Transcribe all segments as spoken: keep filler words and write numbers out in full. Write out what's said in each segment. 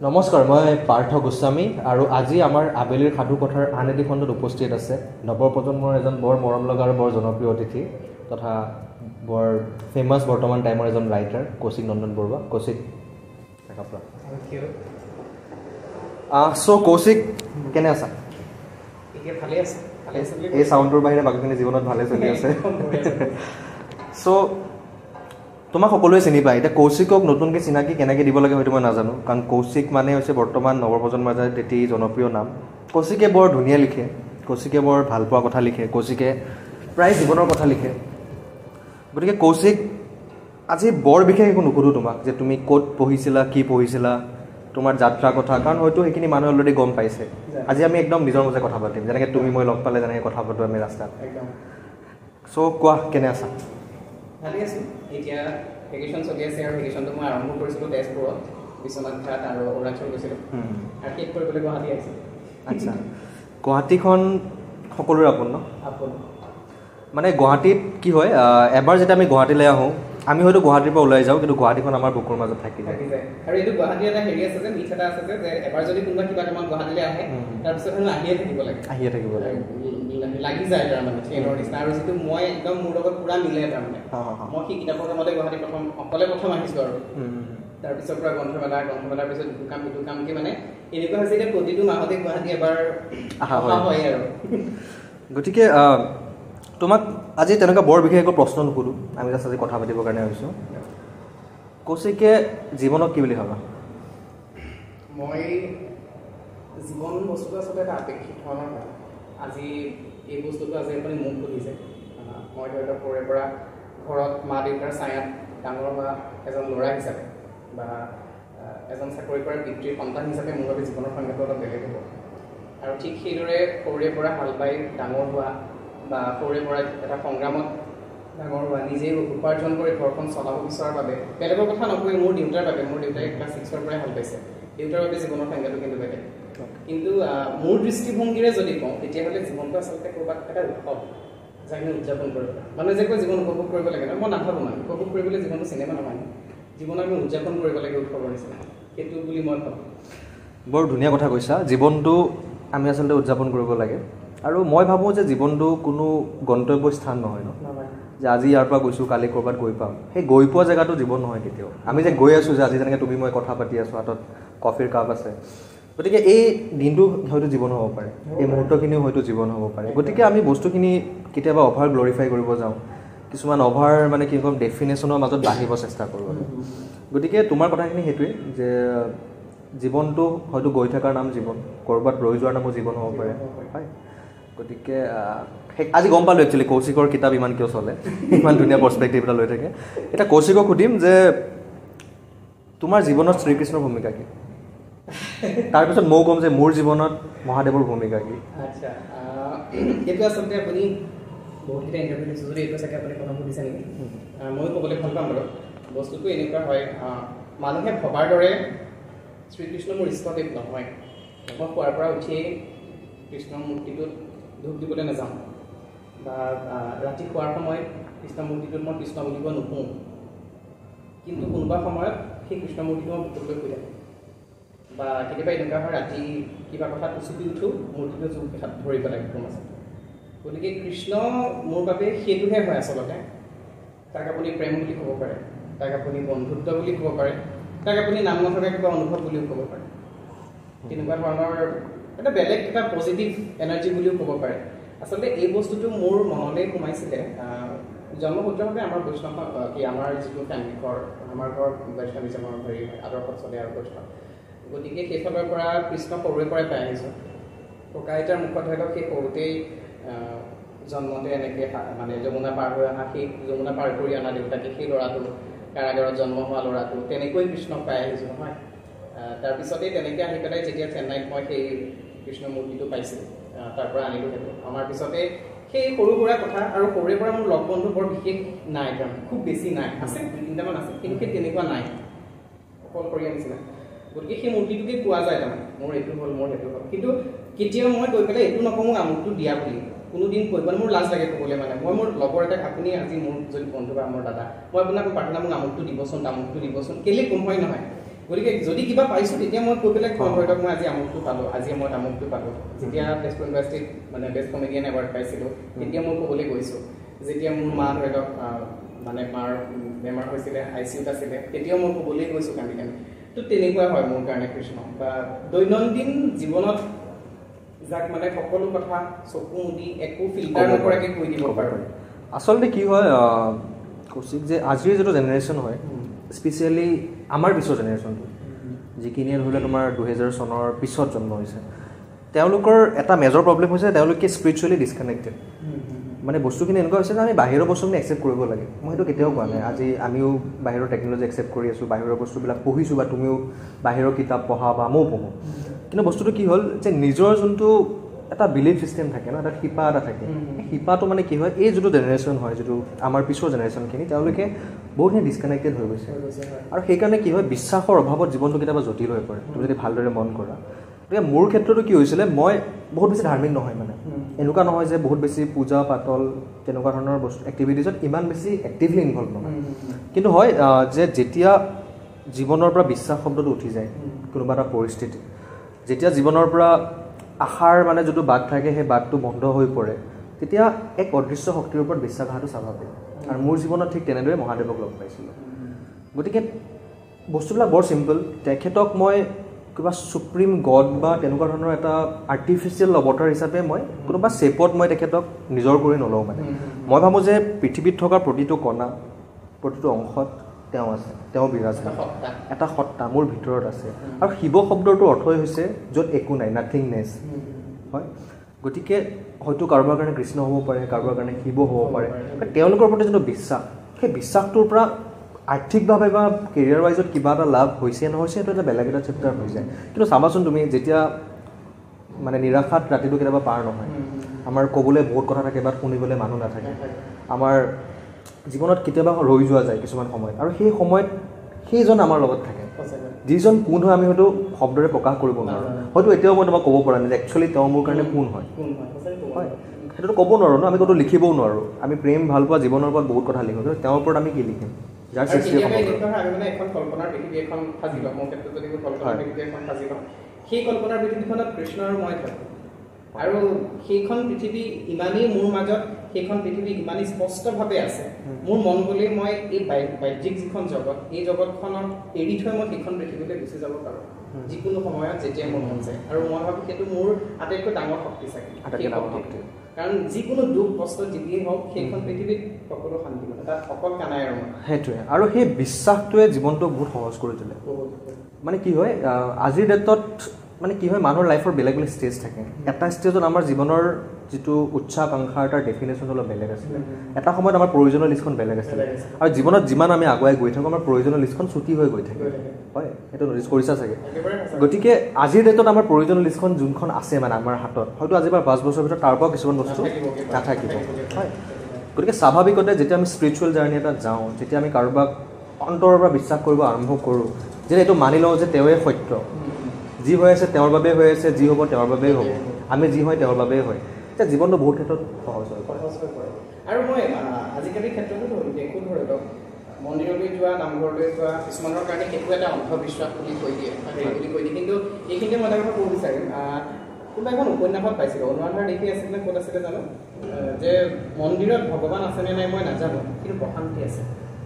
নমস্কাৰ, মই পাৰ্থ গোস্বামী আৰু আজি আমাৰ আবেলিৰ সাধু কথাৰ আন এটি খণ্ডত উপস্থিত আছে নৱপ্ৰজন্মৰ এজন বৰ মৰম লগা আৰু বৰ জনপ্ৰিয় অতিথি তথা বৰ ফেমাছ বৰ্তমান টাইমৰ এজন ৰাইটাৰ কৌশিক নন্দন বৰুৱা। কৌশিক, চ' কৌশিক কেনে আছা? এই চাউণ্ডটোৰ বাহিৰে বাকীখিনি জীৱনত ভালে চলি আছে। চ' তোমাক সকলোৱে চিনি পায়। এতিয়া কৌশিকক নতুনকৈ চিনাকি কেনেকৈ দিব লাগে হয়তো মই নাজানো, কাৰণ কৌশিক মানে হৈছে বৰ্তমান নৱপ্ৰজন্মৰ মাজত এটি জনপ্ৰিয় নাম। কৌশিকে বৰ ধুনীয়া লিখে, কৌশিকে বৰ ভাল পোৱা কথা লিখে, কৌশিকে প্ৰায় জীৱনৰ কথা লিখে। গতিকে কৌশিক, আজি বৰ বিশেষ একো নুসুধোঁ তোমাক যে তুমি ক'ত পঢ়িছিলা, কি পঢ়িছিলা, তোমাৰ যাত্ৰাৰ কথা, কাৰণ হয়তো সেইখিনি মানুহে অলৰেডি গম পাইছে। আজি আমি একদম নিজৰ মাজে কথা পাতিম, যেনেকৈ তুমি মই লগ পালে যেনেকৈ কথা পাতোঁ আমি ৰাস্তাত। চ' কোৱা, কেনে আছা? ভালে আছোঁ। এতিয়া ভেকেশ্যন চলি আছে আৰু ভেকেশ্যনটো মই আৰম্ভ কৰিছিলোঁ তেজপুৰত, বিশ্বনাথ ঘাট আৰু অৰুণাচল গৈছিলোঁ আৰু শেষ কৰিবলৈ গুৱাহাটী আহিছিলোঁ। আচ্ছা, গুৱাহাটীখন সকলোৰে আপোন ন? আপোন। মানে গুৱাহাটীত কি হয়, এবাৰ যেতিয়া আমি গুৱাহাটীলৈ আহোঁ, আমি হয়তো গুৱাহাটীৰ পৰা ওলাই যাওঁ, কিন্তু গুৱাহাটীখন আমাৰ বুকুৰ মাজত থাকি যায়। আৰু এইটো গুৱাহাটীৰ এটা হেৰি আছে যে, মিথ এটা আছে যে এবাৰ যদি কোনোবা কিবা কামত গুৱাহাটীলৈ আহে তাৰপিছত হেনো আহিয়ে থাকিব লাগে, আহিয়ে থাকিব লাগে, লাগি যায় তাৰমানে ট্ৰেইনৰ নিচিনা। আৰু যিটো মই একদম মোৰ লগত পুৰা মিলে তাৰমানে। মই সেই কিতাপৰ কামতে গুৱাহাটী প্ৰথম অকলে প্ৰথম আহিছোঁ আৰু তাৰপিছৰ পৰা গ্ৰন্থমেলা, গ্ৰন্থমেলাৰ পিছত ইটো কাম ইটো কামকৈ মানে এনেকুৱা হৈছে এতিয়া প্ৰতিটো মাহতে গুৱাহাটী এবাৰ অহা হয় আৰু। গতিকে তোমাক আজি তেনেকুৱা বৰ বিশেষ একো প্ৰশ্ন নুসুধোঁ, আমি জাষ্ট আজি কথা পাতিবৰ কাৰণে ভাবিছোঁ। কৌশিকে জীৱনক কি বুলি ভাবা? মই জীৱন বস্তুটো আচলতে এটা আপেক্ষিক ধৰণৰ কথা। আজি এই বস্তুটো আজি আপুনি মোক সুধিছে, মই ধৰি লওক সৰুৰে পৰা ঘৰত মা দেউতাৰ ছায়াত ডাঙৰ হোৱা এজন ল'ৰা হিচাপে বা এজন চাকৰি কৰা পিতৃৰ সন্তান হিচাপে মোৰ বাবে জীৱনৰ সংজ্ঞাটো অলপ বেলেগ হ'ব। আৰু ঠিক সেইদৰে সৰুৰে পৰা হাল বাই ডাঙৰ হোৱা বা সৰুৰে পৰা এটা সংগ্ৰামত ডাঙৰ হোৱা, নিজেই উপাৰ্জন কৰি ঘৰখন চলাব বিচৰাৰ বাবে, বেলেগৰ কথা নকৈ মোৰ দেউতাৰ বাবে, মোৰ দেউতাই ক্লাছ ছিক্সৰ পৰাই হাল পাইছে, দেউতাৰ বাবে জীৱনৰ সংজ্ঞাটো কিন্তু বেলেগ। কিন্তু মোৰ দৃষ্টিভংগীৰে যদি কওঁ তেতিয়াহ'লে জীৱনটো আচলতে ক'ৰবাত এটা উৎসৱ, যাক আমি উদযাপন কৰিব লাগে। মানুহে যে কয় জীৱন উপভোগ কৰিব লাগে, মই নাভাবোঁ মানে উপভোগ কৰিবলৈ জীৱনটো চিনেমা নহয়, জীৱন আমি উদযাপন কৰিব লাগে উৎসৱৰ নিচিনা, সেইটো বুলি মই ভাবোঁ। বৰ ধুনীয়া কথা কৈছা, জীৱনটো আমি আচলতে উদযাপন কৰিব লাগে। আৰু মই ভাবোঁ যে জীৱনটো কোনো গন্তব্য স্থান নহয় ন, যে আজি ইয়াৰ পৰা গৈছোঁ কালি ক'ৰবাত গৈ পাম, সেই গৈ পোৱা জেগাটো জীৱন নহয় কেতিয়াও। আমি যে গৈ আছোঁ, যে আজি যেনেকৈ তুমি মই কথা পাতি আছোঁ, হাতত কফিৰ কাপ আছে, গতিকে এই দিনটো হয়তো জীৱন হ'ব পাৰে, এই মুহূৰ্তখিনিও হয়তো জীৱন হ'ব পাৰে। গতিকে আমি বস্তুখিনি কেতিয়াবা অভাৰ গ্লৰিফাই কৰিব যাওঁ, কিছুমান অভাৰ মানে কি ক'ম ডেফিনেশ্যনৰ মাজত বাঢ়িব চেষ্টা কৰোঁ। গতিকে তোমাৰ কথাখিনি সেইটোৱে যে জীৱনটো হয়তো গৈ থকাৰ নাম জীৱন, ক'ৰবাত ৰৈ যোৱাৰ নামো জীৱন হ'ব পাৰে, হয়। গতিকে আজি গম পালোঁ একচুৱেলি কৌশিকৰ কিতাপ ইমান কিয় চলে, ইমান ধুনীয়া পাৰ্চপেক্টিভ এটা লৈ থাকে। এতিয়া কৌশিকক সুধিম যে তোমাৰ জীৱনত শ্ৰীকৃষ্ণৰ ভূমিকা কি? তাৰপিছত ময়ো ক'ম যে মোৰ জীৱনত মহাদেৱৰ ভূমিকা কি? আচ্ছা, এইটো আচলতে আপুনি বহুতকেইটা ইণ্টাৰভিউ দিছোঁ যদি এইটো চাগে আপুনি প্ৰথম সুধিছে নেকি? ময়ো ক'বলৈ ভাল পাম বাৰু। বস্তুটো এনেকুৱা হয়, মানুহে ভবাৰ দৰে শ্ৰীকৃষ্ণ মোৰ ইষ্টদেৱ নহয়। মই খোৱাৰ পৰা উঠিয়েই কৃষ্ণৰ মূৰ্তিটোত ধূপ দিবলৈ নাযাওঁ, বা ৰাতি শোৱাৰ সময়ত কৃষ্ণ মূৰ্তিটোত মই কৃষ্ণ বুলিব নুশুওঁ, কিন্তু কোনোবা সময়ত সেই কৃষ্ণ মূৰ্তিটো মই বুকুলৈ শুই থাকোঁ। বা কেতিয়াবা এনেকুৱা হয় ৰাতি কিবা কথাত উচুপি উঠোঁ, মূৰ্তিটো জোৰ দেখাত ধৰি পেলাই ঘুম আছে। গতিকে কৃষ্ণ মোৰ বাবে সেইটোহে হয় আচলতে। তাক আপুনি প্ৰেম বুলি ক'ব পাৰে, তাক আপুনি বন্ধুত্ব বুলি ক'ব পাৰে, তাক আপুনি নাম নথকা কিবা অনুভৱ বুলিও ক'ব পাৰে। তেনেকুৱা ধৰণৰ এটা বেলেগ এটা পজিটিভ এনাৰ্জি বুলিও ক'ব পাৰে। আচলতে এই বস্তুটো মোৰ মনলৈ সোমাইছিলে জন্মসূত্ৰভাৱে আমাৰ বৈষ্ণৱ কি আমাৰ যিটো ফেমিলি ঘৰ, আমাৰ ঘৰ বৈষ্ণৱিজমৰ হেৰি আদৰ্শত চলে আৰু বৈষ্ণৱ। গতিকে সেইফালৰ পৰা কৃষ্ণ সৰুৰে পৰাই পাই আহিছোঁ। ককা আইতাৰ মুখত ধৰি লওক সেই সৰুতেই জন্মতে এনেকৈ মানে যমুনা পাৰ হৈ অহা, সেই যমুনা পাৰ কৰি অনা দেউতাকে সেই ল'ৰাটো, কাৰাগাৰত জন্ম হোৱা ল'ৰাটো, তেনেকৈ কৃষ্ণক পাই আহিছোঁ নহয়। তাৰপিছতেই তেনেকৈ আহি পেলাই যেতিয়া চেন্নাইত মই সেই কৃষ্ণ মূৰ্তিটো পাইছিলোঁ, তাৰ পৰা আনিলোঁ সেইটো। আমাৰ পিছতে সেই সৰু সুৰা কথা, আৰু সৰুৰে পৰা মোৰ লগ বন্ধু বৰ বিশেষ নাই, তাৰমানে খুব বেছি নাই, আছে দুই তিনিটামান আছে, কিন্তু সেই তেনেকুৱা নাই, অকলশৰীয়া নিচিনা। গতিকে সেই মূৰ্তিটোকে পোৱা যায় তাৰমানে, মোৰ এইটো হ'ল মোৰ সেইটো হ'ল। কিন্তু কেতিয়াও মই গৈ পেলাই এইটো নকওঁ মোক আমুকটো দিয়া বুলি, কোনোদিন কৈ পেলাই মোৰ লাজ লাগে ক'বলৈ। মানে মই মোৰ লগৰ এটাক, আপুনি আজি মোৰ যদি বন্ধু বা মোৰ দাদা, মই আপোনাক প্ৰাৰ্থনা মোক আমুকটো দিবচোন, তামুকটো দিবচোন, কেলৈ ক'ম হয় নহয়। গতিকে যদি কিবা পাইছোঁ তেতিয়া মই কৈ পেলাই কম ধৰি লওক মই আজি আমুকটো পালোঁ আজি মই তামুকটো পালোঁ যেতিয়া তেজপুৰ ইউনিভাৰ্চিটিত মানে বেষ্ট কমেডিয়ান এৱাৰ্ড পাইছিলোঁ তেতিয়া মই ক'বলৈ গৈছোঁ যেতিয়া মোৰ মা ধৰি লওক মানে মাৰ বেমাৰ হৈছিলে আই চি ইউত আছিলে তেতিয়াও মই ক'বলৈ গৈছোঁ কান্দি কান্দি তো তেনেকুৱা হয় মোৰ কাৰণে কৃষ্ণ বা দৈনন্দিন জীৱনত যাক মানে সকলো কথা চকু মুদি একো ফিল্টাৰ নকৰাকৈ কৈ দিব পাৰোঁ আচলতে কি হয় কৌশিক যে আজিৰ যিটো জেনেৰেশ্যন হয় স্পেচিয়েলি আমাৰ পিছৰ জেনেৰেশ্যনটো যিখিনিয়ে ধৰি লওক তোমাৰ দুহেজাৰ চনৰ পিছত জন্ম হৈছে তেওঁলোকৰ এটা মেজৰ প্ৰব্লেম হৈছে তেওঁলোকে স্পিৰিচুৱেলি ডিছকানেক্টেড মানে বস্তুখিনি এনেকুৱা হৈছে যে আমি বাহিৰৰ বস্তুখিনি একচেপ্ট কৰিব লাগে মই সেইটো কেতিয়াও কোৱা নাই আজি আমিও বাহিৰৰ টেকন'লজি একচেপ্ট কৰি আছোঁ বাহিৰৰ বস্তুবিলাক পঢ়িছোঁ বা তুমিও বাহিৰৰ কিতাপ পঢ়া বা ময়ো পঢ়োঁ কিন্তু বস্তুটো কি হ'ল যে নিজৰ যোনটো এটা বিলিফ চিষ্টেম থাকে ন এটা শিপা এটা থাকে শিপাটো মানে কি হয় এই যিটো জেনেৰেশ্যন হয় যিটো আমাৰ পিছৰ জেনেৰেশ্যনখিনি তেওঁলোকে বহুতখিনি ডিছকানেক্টেড হৈ গৈছে আৰু সেইকাৰণে কি হয় বিশ্বাসৰ অভাৱত জীৱনটো কেতিয়াবা জটিল হৈ পৰে তুমি যদি ভালদৰে মন কৰা গতিকে মোৰ ক্ষেত্ৰতো কি হৈছিলে মই বহুত বেছি ধাৰ্মিক নহয় মানে এনেকুৱা নহয় যে বহুত বেছি পূজা পাতল তেনেকুৱা ধৰণৰ বস্তু এক্টিভিটিজত ইমান বেছি এক্টিভলি ইনভলভ নহয় কিন্তু হয় যে যেতিয়া জীৱনৰ পৰা বিশ্বাস শব্দটো উঠি যায় কোনোবা এটা পৰিস্থিতি যেতিয়া জীৱনৰ পৰা আশাৰ মানে যিটো বাট থাকে সেই বাটটো বন্ধ হৈ পৰে তেতিয়া এক অদৃশ্য শক্তিৰ ওপৰত বিশ্বাস অহাটো স্বাভাৱিক আৰু মোৰ জীৱনত ঠিক তেনেদৰে মহাদেৱক লগ পাইছিলোঁ গতিকে বস্তুবিলাক বৰ চিম্পল তেখেতক মই কিবা সুপ্ৰিম গড বা তেনেকুৱা ধৰণৰ এটা আৰ্টিফিচিয়েল অৱতাৰ হিচাপে মই কোনোবা শ্বেপত মই তেখেতক নিজৰ কৰি নলওঁ মানে মই ভাবোঁ যে পৃথিৱীত থকা প্ৰতিটো কণা প্ৰতিটো অংশত তেওঁ আছে তেওঁ বিৰাজ এটা সত্তা মোৰ ভিতৰত আছে আৰু শিৱ শব্দটোৰ অৰ্থই হৈছে য'ত একো নাই নাথিংনেছ হয় গতিকে হয়তো কাৰোবাৰ কাৰণে কৃষ্ণ হ'ব পাৰে কাৰোবাৰ কাৰণে শিৱ হ'ব পাৰে তেওঁলোকৰ প্ৰতি যিটো বিশ্বাস সেই বিশ্বাসটোৰ পৰা আৰ্থিকভাৱে বা কেৰিয়াৰ ৱাইজত কিবা এটা লাভ হৈছে নহৈছে সেইটো এটা বেলেগ এটা চেপ্টাৰ হৈ যায় কিন্তু চাবাচোন তুমি যেতিয়া মানে নিৰাশাত ৰাতিটো কেতিয়াবা পাৰ নহয় আমাৰ ক'বলৈ বহুত কথা থাকে বা শুনিবলৈ মানুহ নাথাকে আমাৰ জীৱনত কেতিয়াবা ৰৈ যোৱা যায় কিছুমান সময়ত আৰু সেই সময়ত সেইজন আমাৰ লগত থাকে যিজন কোন হয় আমি হয়তো শব্দৰে প্ৰকাশ কৰিব নোৱাৰোঁ হয়তো এতিয়াও মই তোমাক ক'ব পৰা নাই যে একচুৱেলি তেওঁ মোৰ কাৰণে কোন হয় হয় সেইটোতো ক'ব নোৱাৰোঁ ন আমি ক'তো লিখিবও নোৱাৰোঁ আমি প্ৰেম ভাল পোৱা জীৱনৰ ওপৰত বহুত কথা লিখোঁ কিন্তু তেওঁৰ ওপৰত আমি কি লিখিম যাৰ সৃষ্টি আমি মানে এখন কল্পনাৰ পৃথিৱী এখন সাজি লওঁ মোৰ ক্ষেত্ৰত যদি কল্পনাৰ পৃথিৱী এখন সাজি লওঁ সেই কল্পনাৰ পৃথিৱীখনত কৃষ্ণ আৰু মই থাকোঁ আৰু সেইখন পৃথিৱী ইমানেই মোৰ মাজত সেইখন পৃথিৱী ইমানেই স্পষ্টভাৱে আছে মোৰ মন গ'লেই মই এই বাহ্যিক যিখন জগত এই জগতখনক এৰি থৈ মই সেইখন পৃথিৱীলৈ গুচি যাব পাৰোঁ যিকোনো সময়ত যেতিয়া মোৰ মন যায় আৰু মই ভাবোঁ সেইটো মোৰ আটাইতকৈ ডাঙৰ শক্তি চাগে কাৰণ যিকোনো দুখ কষ্ট যিয়েই হওক সেইখন পৃথিৱীত সকলো শান্তি মানে তাত অকল কানাই আৰু সেইটোৱে আৰু সেই বিশ্বাসটোৱে জীৱনটো বহুত সহজ কৰি তোলে মানে কি হয় আজিৰ ডেটত মানে কি হয় মানুহৰ লাইফৰ বেলেগ বেলেগ ষ্টেজ থাকে এটা ষ্টেজত আমাৰ জীৱনৰ যিটো উচ্চাকাংক্ষা তাৰ ডেফিনেশ্যন অলপ বেলেগ আছিলে এটা সময়ত আমাৰ প্ৰয়োজনীয় লিষ্টখন বেলেগ আছিলে আৰু জীৱনত যিমান আমি আগুৱাই গৈ থাকোঁ আমাৰ প্ৰয়োজনীয় লিষ্টখন ছুটি হৈ গৈ থাকে হয় সেইটো নটিচ কৰিছা চাগে গতিকে আজিৰ ডেটত আমাৰ প্ৰয়োজনীয় লিষ্টখন যোনখন আছে মানে আমাৰ হাতত হয়তো আজিৰ পৰা পাঁচ বছৰৰ ভিতৰত তাৰ পৰা কিছুমান বস্তু নাথাকিব হয় গতিকে স্বাভাৱিকতে যেতিয়া আমি স্পিৰিচুৱেল জাৰ্ণি এটা যাওঁ যেতিয়া আমি কাৰোবাক অন্তৰৰ পৰা বিশ্বাস কৰিব আৰম্ভ কৰোঁ যে এইটো মানি লওঁ যে তেওঁৱে সত্য যি হৈ আছে তেওঁৰ বাবেই হৈ আছে যি হ'ব তেওঁৰ বাবেই হ'ব আমি যি হয় তেওঁৰ বাবেই হয় এতিয়া জীৱনটো বহুত ক্ষেত্ৰত সহজ হৈ পৰে আৰু মই আজিকালি ক্ষেত্ৰতো দেখোঁ ধৰি লওক মন্দিৰলৈ যোৱা নামঘৰলৈ যোৱা কিছুমানৰ কাৰণে সেইটো এটা অন্ধবিশ্বাস বুলি কৈ দিয়ে হেৰি বুলি কৈ দিয়ে কিন্তু এইখিনিতে মই এটা কথা ক'ব বিচাৰিম কোনোবা এখন উপন্যাসত পাইছিলোঁ অনুৰাধাৰ দেখি আছিলে ক'ত আছিলে জানো যে মন্দিৰত ভগৱান আছেনে নাই মই নাজানো কিন্তু প্ৰশান্তি আছে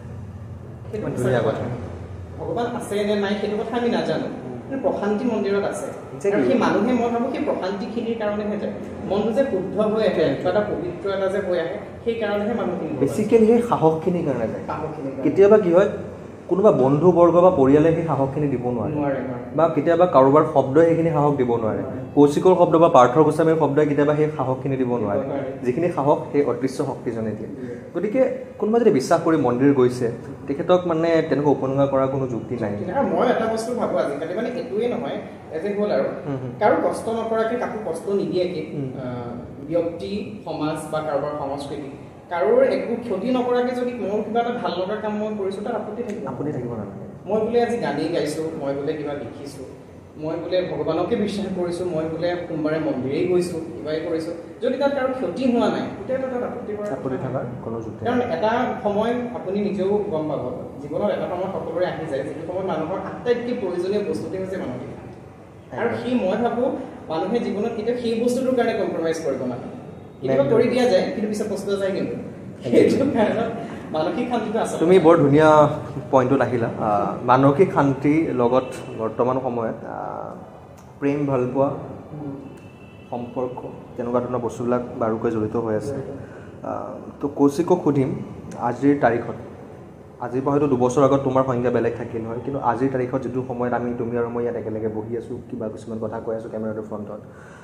সেইটো ধুনীয়া কথা ভগৱান আছে নে নাই সেইটো কথা আমি নাজানো কিন্তু প্ৰশান্তি মন্দিৰত আছে আৰু সেই মানুহে মই ভাবোঁ সেই প্ৰশান্তিখিনিৰ কাৰণেহে যায় মনটো যে শুদ্ধ হৈ আহে কিবা এটা পবিত্ৰ এটা যে হৈ আহে সেই কাৰণেহে মানুহখিনি বেছিকেলি সেই সাহসখিনিৰ কাৰণে যায় কেতিয়াবা কি হয় কোনোবা বন্ধুবৰ্গ বা পৰিয়ালে সেই সাহসখিনি দিব নোৱাৰে বা কেতিয়াবা কাৰোবাৰ শব্দই সেইখিনি সাহস দিব নোৱাৰে কৌশিকৰ শব্দ বা পাৰ্থ গোস্বামীৰ শব্দই কেতিয়াবা সেই সাহসখিনি দিব নোৱাৰে যিখিনি সাহস সেই অদৃশ্য শক্তিজনে দিয়ে গতিকে কোনোবা যদি বিশ্বাস কৰি মন্দিৰ গৈছে তেখেতক মানে তেনেকুৱা উপলুঙা কৰাৰ কোনো যুক্তি নাই মই এটা বস্তু ভাবোঁ আজিকালি মানে এইটোৱে নহয় এজ এ হ'ল আৰু কাৰো কষ্ট নকৰাকৈ কাকো কষ্ট নিদিয়াকৈ ব্যক্তি সমাজ বা কাৰোবাৰ সংস্কৃতি কাৰোৰ একো ক্ষতি নকৰাকৈ যদি মোৰ কিবা এটা ভাল লগা কাম মই কৰিছোঁ তাত আপত্তি থাকিব আপত্তি থাকিব নালাগে মই বোলে আজি গানেই গাইছোঁ মই বোলে কিবা লিখিছোঁ মই বোলে ভগৱানকে বিশ্বাস কৰিছোঁ, মই বোলে সোমবাৰে মন্দিৰেই গৈছোঁ, কিবাই কৰিছোঁ, যদি তাত কাৰো ক্ষতি হোৱা নাই তেতিয়াতো তাত আপত্তি কৰা আপত্তি থকাৰ কোনো যুক্তি নাই। কাৰণ এটা সময় আপুনি নিজেও গম পাব, জীৱনত এটা সময় সকলোৰে আহি যায় যিটো সময়ত মানুহৰ আটাইতকৈ প্ৰয়োজনীয় বস্তুটোৱে হৈছে মানসিক শান্তি। আৰু সি মই ভাবোঁ মানুহে জীৱনত কেতিয়াও সেই বস্তুটোৰ কাৰণে কম্প্ৰমাইজ কৰিব নালাগে। কেতিয়াবা কৰি দিয়া যায় কিন্তু পিছত পস্তুৱা যায়, কিন্তু সেইটো কাৰণত মানসিক শান্তিটো আছে। তুমি বৰ ধুনীয়া পইণ্টত আহিলা। মানসিক শান্তিৰ লগত বৰ্তমান সময়ত প্ৰেম, ভালপোৱা, সম্পৰ্ক তেনেকুৱা ধৰণৰ বস্তুবিলাক বাৰুকৈ জড়িত হৈ আছে। তো কৌশিকক সুধিম, আজিৰ তাৰিখত, আজিৰ পৰা হয়তো দুবছৰ আগত তোমাৰ সংজ্ঞা বেলেগ থাকিল হয়, কিন্তু আজিৰ তাৰিখত যিটো সময়ত আমি তুমি আৰু মই ইয়াত একেলগে বহি আছোঁ, কিবা কিছুমান কথা কৈ আছোঁ কেমেৰাটোৰ ফ্ৰণ্টত,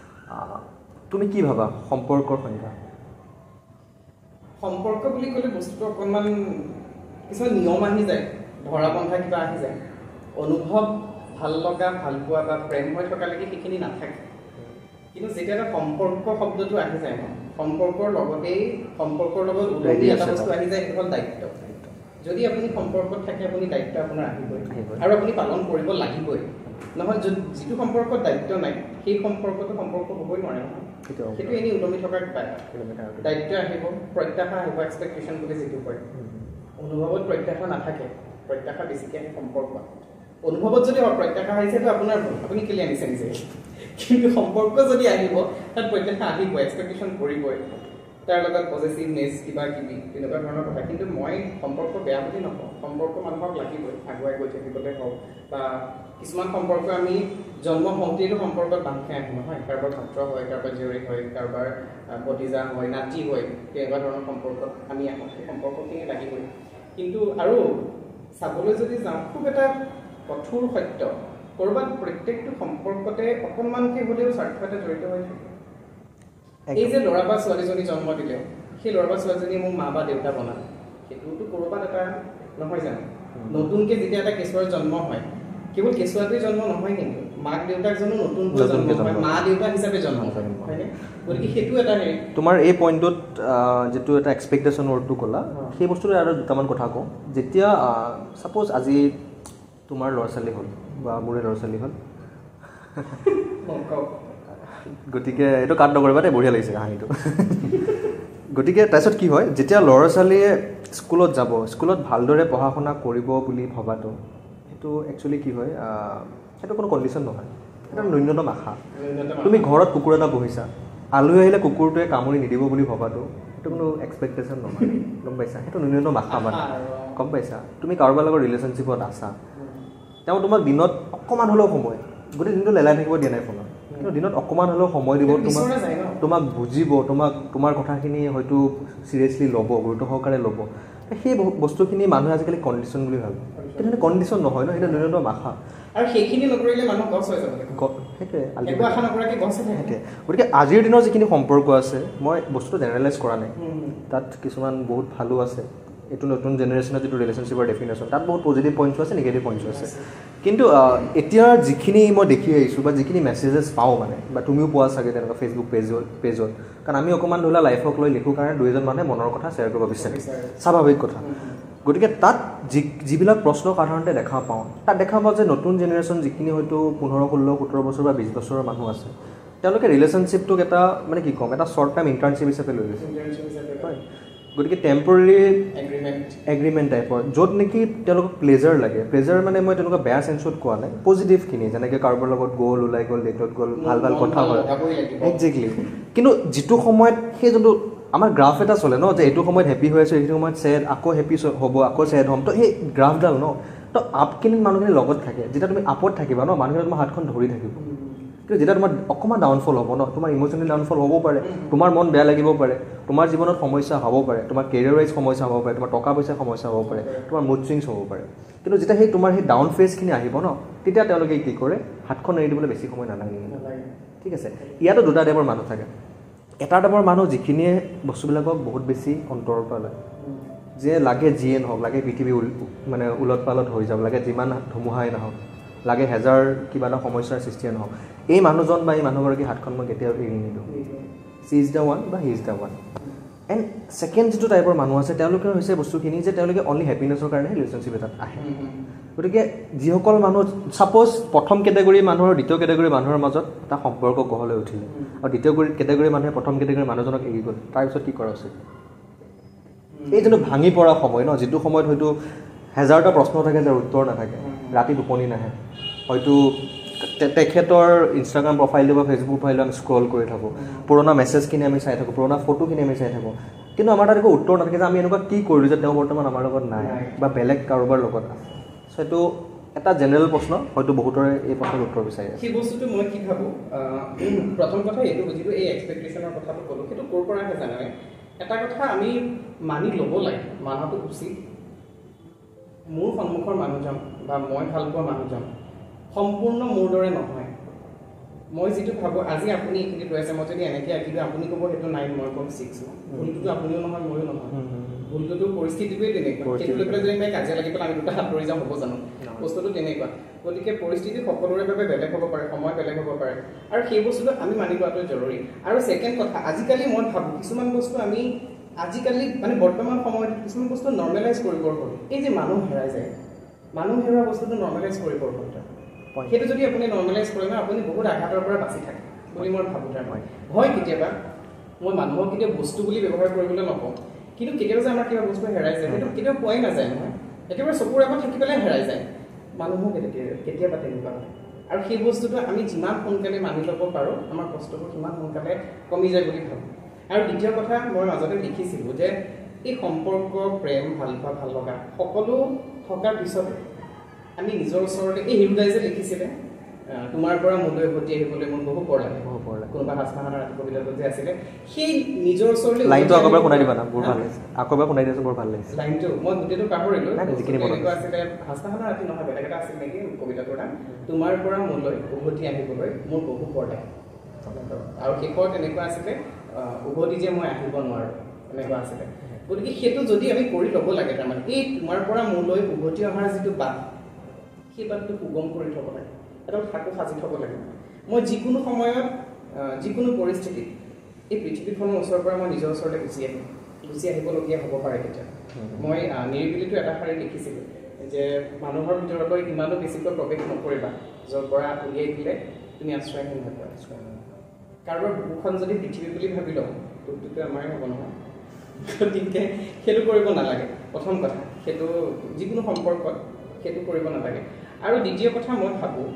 তুমি কি ভাবা সম্পৰ্কৰ সংজ্ঞা? সম্পৰ্ক বুলি ক'লে বস্তুটো অকণমান কিছুমান নিয়ম আহি যায়, ধৰা বন্ধা কিবা আহি যায়। অনুভৱ, ভাল লগা, ভাল পোৱা বা প্ৰেম হৈ থকালৈকে সেইখিনি নাথাকে। কিন্তু যেতিয়া এটা সম্পৰ্ক শব্দটো আহি যায় ন, সম্পৰ্কৰ লগতেই সম্পৰ্কৰ লগত উলমি এটা বস্তু আহি যায়, সেইটো হ'ল দায়িত্ব। যদি আপুনি সম্পৰ্কত থাকে আপুনি দায়িত্ব আপোনাৰ আহিবই আৰু আপুনি পালন কৰিব লাগিবই। নহয় যিটো সম্পৰ্কত দায়িত্ব নাই সেই সম্পৰ্কটো সম্পৰ্ক হ'বই নোৱাৰে নহয়, সেইটো এনেই উলমি থকাৰ কিবা দায়িত্ব আহিব, প্ৰত্যাশা আহিব, এক্সপেক্টেশ্যন বুলি যিটো কয়। অনুভৱত প্ৰত্যাশা নাথাকে, প্ৰত্যাশা বেছিকৈ আহে সম্পৰ্কত। অনুভৱত যদি প্ৰত্যাশা আহিছে তো আপোনাৰ ভুল, আপুনি কেলৈ আনিছে নিজে। কিন্তু সম্পৰ্ক যদি আহিব তাত প্ৰত্যাশা আহিব, এক্সপেক্টেশ্যন কৰিবই, তাৰ লগত পজিটিভনেছ কিবা কিবি তেনেকুৱা ধৰণৰ কথা। কিন্তু মই সম্পৰ্ক বেয়া বুলি নকওঁ, সম্পৰ্ক মানুহক লাগিবই, আগুৱাই গৈ থাকিবলৈ হওক বা কিছুমান সম্পৰ্ক আমি জন্ম হওঁতেইতো সম্পৰ্কত বান্ধ খাই আহোঁ নহয়, কাৰোবাৰ ছাত্ৰ হয়, কাৰোবাৰ জীয়ৰী হয়, কাৰোবাৰ ভতিজা হয়, নাতি হয়, তেনেকুৱা ধৰণৰ সম্পৰ্কত আমি আহোঁ, সেই সম্পৰ্কখিনি লাগিবই। কিন্তু আৰু চাবলৈ যদি যাওঁ খুব এটা কঠোৰ সত্য, ক'ৰবাত প্ৰত্যেকটো সম্পৰ্কতে অকণমানকৈ হ'লেও স্বাৰ্থ এটা জড়িত হৈ থাকে। এই যে ল'ৰা বা ছোৱালীজনী জন্ম দিলে, সেই ল'ৰা বা ছোৱালীজনীয়ে মোক মা বা দেউতা বনালে, সেইটোতো ক'ৰবাত এটা নহয় জানো। নতুনকৈ যেতিয়া এটা কেঁচুৱাৰ জন্ম হয়, কেৱল কেঁচুৱাটোৱে জন্ম নহয়, কিন্তু মাক দেউতাকজনো নতুনকৈ জন্ম হয়, মা দেউতা হিচাপে জন্ম হয়, হয়নে? গতিকে সেইটো এটা হেৰি। তোমাৰ এই পইণ্টত যিটো এটা এক্সপেক্টেশ্যন ৱৰ্ডটো ক'লা, সেই বস্তুটো আৰু দুটামান কথা কওঁ। যেতিয়া ছাপ'জ আজি তোমাৰ ল'ৰা ছোৱালী হ'ল বা মোৰে ল'ৰা ছোৱালী হ'ল, গতিকে এইটো কাট নকৰিবা দেই, বঢ়িয়া লাগিছে কাহিনীটো। গতিকে তাৰপিছত কি হয়, যেতিয়া ল'ৰা ছোৱালীয়ে স্কুলত যাব, স্কুলত ভালদৰে পঢ়া শুনা কৰিব বুলি ভবাটো, সেইটো একচুৱেলি কি হয়, সেইটো কোনো কণ্ডিশ্যন নহয়, সেইটো ন্যূনতম আশা। তুমি ঘৰত কুকুৰ এটা পুহিছা, আলহী আহিলে কুকুৰটোৱে কামুৰি নিদিব বুলি ভবাটো সেইটো কোনো এক্সপেক্টেশ্যন নহয়, গম পাইছা? সেইটো ন্যূনতম আশা মানে, গম পাইছা? তুমি কাৰোবাৰ লগত ৰিলেশ্যনশ্বিপত আছা, তেওঁ তোমাক দিনত অকণমান হ'লেও সময়, গোটেই দিনটো লেলাই থাকিব দিয়া নাই ফোনত, কিন্তু দিনত অকণমান হ'লেও সময় দিব, তোমাক তোমাক বুজিব, তোমাক তোমাৰ কথাখিনি হয়তো চিৰিয়াছলি ল'ব, গুৰুত্ব সহকাৰে ল'ব। সেই বস্তুখিনি মানুহে আজিকালি কণ্ডিশ্যন বুলি ভাবে, কিন্তু সেইটো কণ্ডিশ্যন নহয় ন, সেইটো ন্যূনতম আশা। আৰু সেইখিনি নকৰিলে মানুহ গছ হৈ যাব, সেইটোৱে একো আশা নকৰাকৈ গছ হৈ থাকে। গতিকে আজিৰ দিনৰ যিখিনি সম্পৰ্ক আছে, মই বস্তুটো জেনেৰেলাইজ কৰা নাই, তাত কিছুমান বহুত ভালো আছে। এইটো নতুন জেনেৰেশ্যনৰ যিটো ৰিলেশ্যনশ্বিপৰ ডেফিনেশ্যন, তাত বহুত পজিটিভ পইণ্টছো আছে, নিগেটিভ পইণ্টছো আছে। কিন্তু এতিয়া যিখিনি মই দেখি আহিছোঁ বা যিখিনি মেছেজেছ পাওঁ মানে, বা তুমিও পোৱা চাগে তেনেকুৱা ফেচবুক পেজত পেজত কাৰণ আমি অকণমান ধৰি লোৱা লাইফক লৈ লিখোঁ কাৰণে দুই এজন মানুহে মনৰ কথা শ্বেয়াৰ কৰিব বিচাৰে, স্বাভাৱিক কথা। গতিকে তাত যি যিবিলাক প্ৰশ্ন সাধাৰণতে দেখা পাওঁ, তাত দেখা পাওঁ যে নতুন জেনেৰেশ্যন যিখিনি হয়তো পোন্ধৰ ষোল্ল সোতৰ বছৰ বা বিছ বছৰৰ মানুহ আছে, তেওঁলোকে ৰিলেশ্যনশ্বিপটোক এটা মানে কি ক'ম, এটা শ্বৰ্ট টাইম ইণ্টাৰ্ণশ্বিপ হিচাপে লৈ লৈছে, হয়। গতিকে টেম্পৰেৰী এগ্ৰিমেণ্ট টাইপৰ, য'ত নেকি তেওঁলোকক প্লেজাৰ লাগে। প্লেজাৰ মানে মই তেনেকুৱা বেয়া চেঞ্চত কোৱা নাই, পজিটিভখিনি, যেনেকৈ কাৰোবাৰ লগত গ'ল, ওলাই গ'ল, ডেটত গ'ল, ভাল ভাল কথা হয়, একজেক্টলি। কিন্তু যিটো সময়ত সেই যোনটো আমাৰ গ্ৰাফ এটা চলে ন, যে এইটো সময়ত হেপী হৈ আছোঁ, এইটো সময়ত ছেড, আকৌ হেপী হ'ব, আকৌ ছেড হ'ম, তো সেই গ্ৰাফডাল ন, তো আপখিনিত মানুহখিনি লগত থাকে। যেতিয়া তুমি আপত থাকিবা ন, মানুহখিনি তোমাৰ হাতখন ধৰি থাকিব। কিন্তু যেতিয়া তোমাৰ অকণমান ডাউনফল হ'ব ন, তোমাৰ ইম'চনেল ডাউনফল হ'ব পাৰে, তোমাৰ মন বেয়া লাগিব পাৰে, তোমাৰ জীৱনত সমস্যা হ'ব পাৰে, তোমাৰ কেৰিয়াৰ ৱাইজ সমস্যা হ'ব পাৰে, তোমাৰ টকা পইচাৰ সমস্যা হ'ব পাৰে, তোমাৰ মুড চুইংছ হ'ব পাৰে। কিন্তু যেতিয়া সেই তোমাৰ সেই ডাউন ফেজখিনি আহিব ন, তেতিয়া তেওঁলোকে কি কৰে, হাতখন এৰি দিবলৈ বেছি সময় নালাগে, ঠিক আছে? ইয়াতো দুটা টাইপৰ মানুহ থাকে। এটা টাইপৰ মানুহ যিখিনিয়ে বস্তুবিলাকক বহুত বেছি অন্তৰৰ পৰা লয়, যে লাগে যিয়ে নহওক, লাগে পৃথিৱী মানে উলট পালট হৈ যাওক, লাগে যিমান ধুমুহাই নহওক, লাগে হেজাৰ কিবা এটা সমস্যাৰ সৃষ্টিয়ে নহওক, এই মানুহজন বা এই মানুহগৰাকী হাতখন মই কেতিয়াও এৰি নিদিওঁ। চি ইজ দ্য ওৱান বা he is the one. And second যিটো টাইপৰ মানুহ আছে, তেওঁলোকৰ হৈছে বস্তুখিনি যে তেওঁলোকে অনলি হেপিনেছৰ কাৰণে ৰিলেশ্যনশ্বিপ এটাত আহে। গতিকে যিসকল মানুহ ছাপ'জ প্ৰথম কেটেগৰী মানুহৰ দ্বিতীয় কেটেগৰী মানুহৰ মাজত এটা সম্পৰ্ক গঢ় লৈ উঠিলে আৰু দ্বিতীয় কেটেগৰী মানুহে প্ৰথম কেটেগৰী মানুহজনক এৰি গ'ল, তাৰপিছত কি কৰা উচিত? এই যোনটো ভাঙি পৰা সময় ন, যিটো সময়ত হয়তো হেজাৰটা প্ৰশ্ন থাকে যাৰ উত্তৰ নাথাকে, ৰাতি টোপনি নাহে, হয়তো তেখেতৰ ইনষ্টাগ্ৰাম প্ৰফাইলটো বা ফেচবুক প্ৰফাইলটো আমি স্ক্ৰল কৰি থাকোঁ, পুৰণা মেছেজখিনি আমি চাই থাকোঁ, পুৰণা ফটোখিনি আমি চাই থাকোঁ, কিন্তু আমাৰ তাত একো উত্তৰ নাথাকে যে আমি এনেকুৱা কি কৰিলোঁ যে তেওঁ বৰ্তমান আমাৰ লগত নাই বা বেলেগ কাৰোবাৰ লগত আছে। চ' এইটো এটা জেনেৰেল প্ৰশ্ন, হয়তো বহুতৰে এই প্ৰশ্নৰ উত্তৰ বিচাৰে। সেই বস্তুটো মই কি ভাবোঁ, প্ৰথম কথা এইটো যিটো এই এক্সপেক্টেশ্যনৰ কথাটো ক'লোঁ, সেইটো ক'ৰ পৰা আহে জানে? এটা কথা আমি মানি ল'ব লাগে, মানাটো উচিত। মোৰ সন্মুখৰ মানুহজন বা মই ভাল পোৱা মানুহজন সম্পূৰ্ণ মোৰ দৰে নহয়। মই যিটো ভাবোঁ, আজি আপুনি এইখিনি কৈ আছে, মই যদি এনেকৈ আঁকিলোঁ আপুনি ক'ব সেইটো নাইন, মই ক'ম ছিক্স। ভুলটোতো আপুনিও নহয়, ময়ো নহয়। ভুলটোতো পৰিস্থিতিটোৱে তেনেকুৱা, সেইটো লৈ পেলাই যদি মই কাজিয়া লাগি পেলাই আমি দুটা হাত ধৰি যাওঁ, হ'ব জানো? বস্তুটো তেনেকুৱা। গতিকে পৰিস্থিতি সকলোৰে বাবে বেলেগ হ'ব পাৰে, সময় বেলেগ হ'ব পাৰে, আৰু সেই বস্তুটো আমি মানি লোৱাটো জৰুৰী। আৰু ছেকেণ্ড কথা, আজিকালি মই ভাবোঁ কিছুমান বস্তু আমি আজিকালি মানে বৰ্তমান সময়ত কিছুমান বস্তু নৰ্মেলাইজ কৰিবৰ হ'ল। এই যে মানুহ হেৰাই যায়, মানুহ হেৰুৱা বস্তুটো নৰ্মেলাইজ কৰিবৰ হ'ল, সেইটো যদি আপুনি নৰ্মেলাইজ কৰে ন, আপুনি বহুত আঘাতৰ পৰা বাচি থাকে বুলি মই ভাবোঁ। তাৰ মই হয় কেতিয়াবা মই মানুহক কেতিয়াবা বস্তু বুলি ব্যৱহাৰ কৰিবলৈ নকওঁ, কিন্তু কেতিয়াবা যে আমাৰ কিবা বস্তু হেৰাই যায় সেইটো কেতিয়াও পোৱাই নাযায় নহয়, একেবাৰে চকুৰ আগত থাকি পেলাই হেৰাই যায়। মানুহো কেতিয়াবা তেনেকুৱা হয়, আৰু সেই বস্তুটো আমি যিমান সোনকালে মানি ল'ব পাৰোঁ আমাৰ কষ্টবোৰ সিমান সোনকালে কমি যায় বুলি ভাবোঁ। আৰু দ্বিতীয় কথা, মই মাজতে লিখিছিলোঁ যে এই সম্পৰ্ক, প্ৰেম, ভাল পোৱা, ভাল লগা সকলো থকাৰ পিছতে আমি নিজৰ ওচৰতে, এই হিৰুদাই যে লিখিছিলে তোমাৰ পৰা মোলৈ উভতি আহিবলৈ মোৰ বহু পৰ লাগে, বহু পৰ লাগে, কোনোবা হাচনাহানৰ ৰাতি কবিতাটো যে আছিলে, সেই নিজৰ ওচৰলৈ লাইনটো আকৌ এবাৰ শুনাই দিবা না, বৰ ভাল লাগিছে, আকৌ এবাৰ শুনাই দিয়াচোন, বৰ ভাল লাগিছে লাইনটো। মই গোটেইটো পাহৰিলোঁ, এনেকুৱা আছিলে, হাচনাহানৰ ৰাতি নহয়, বেলেগ এটা আছিল নেকি কবিতাটোৰ নাম, তোমাৰ পৰা মোলৈ উভতি আহিবলৈ মোৰ বহু পৰ লাগে, আৰু শেষত এনেকুৱা আছিলে উভতি যে মই আহিব নোৱাৰোঁ, এনেকুৱা আছিলে। গতিকে সেইটো যদি আমি কৰি ল'ব লাগে, তাৰমানে এই তোমাৰ পৰা মোলৈ উভতি অহাৰ যিটো বাট, সেই বাটটো সুগম কৰি থ'ব লাগে, এটা থাকো সাজি থ'ব লাগে। মই যিকোনো সময়ত যিকোনো পৰিস্থিতিত এই পৃথিৱীখনৰ ওচৰৰ পৰা মই নিজৰ ওচৰলৈ গুচি আহিম, গুচি আহিবলগীয়া হ'ব পাৰে কেতিয়া। মই নিৰিবিলিটো এটা শাৰী লিখিছিলোঁ যে মানুহৰ ভিতৰলৈ ইমানো বেছিকৈ প্ৰৱেশ নকৰিবা য'ৰ পৰা উলিয়াই দিলে তুমি আশ্ৰয়হীন হৈ পৰা। কাৰোবাৰ বুকুখন যদি পৃথিৱী বুলি ভাবি লওঁ, দুখটোতো আমাৰে হ'ব নহয়, গতিকে সেইটো কৰিব নালাগে। প্ৰথম কথা সেইটো, যিকোনো সম্পৰ্কত সেইটো কৰিব নালাগে। আৰু দ্বিতীয় কথা, মই ভাবোঁ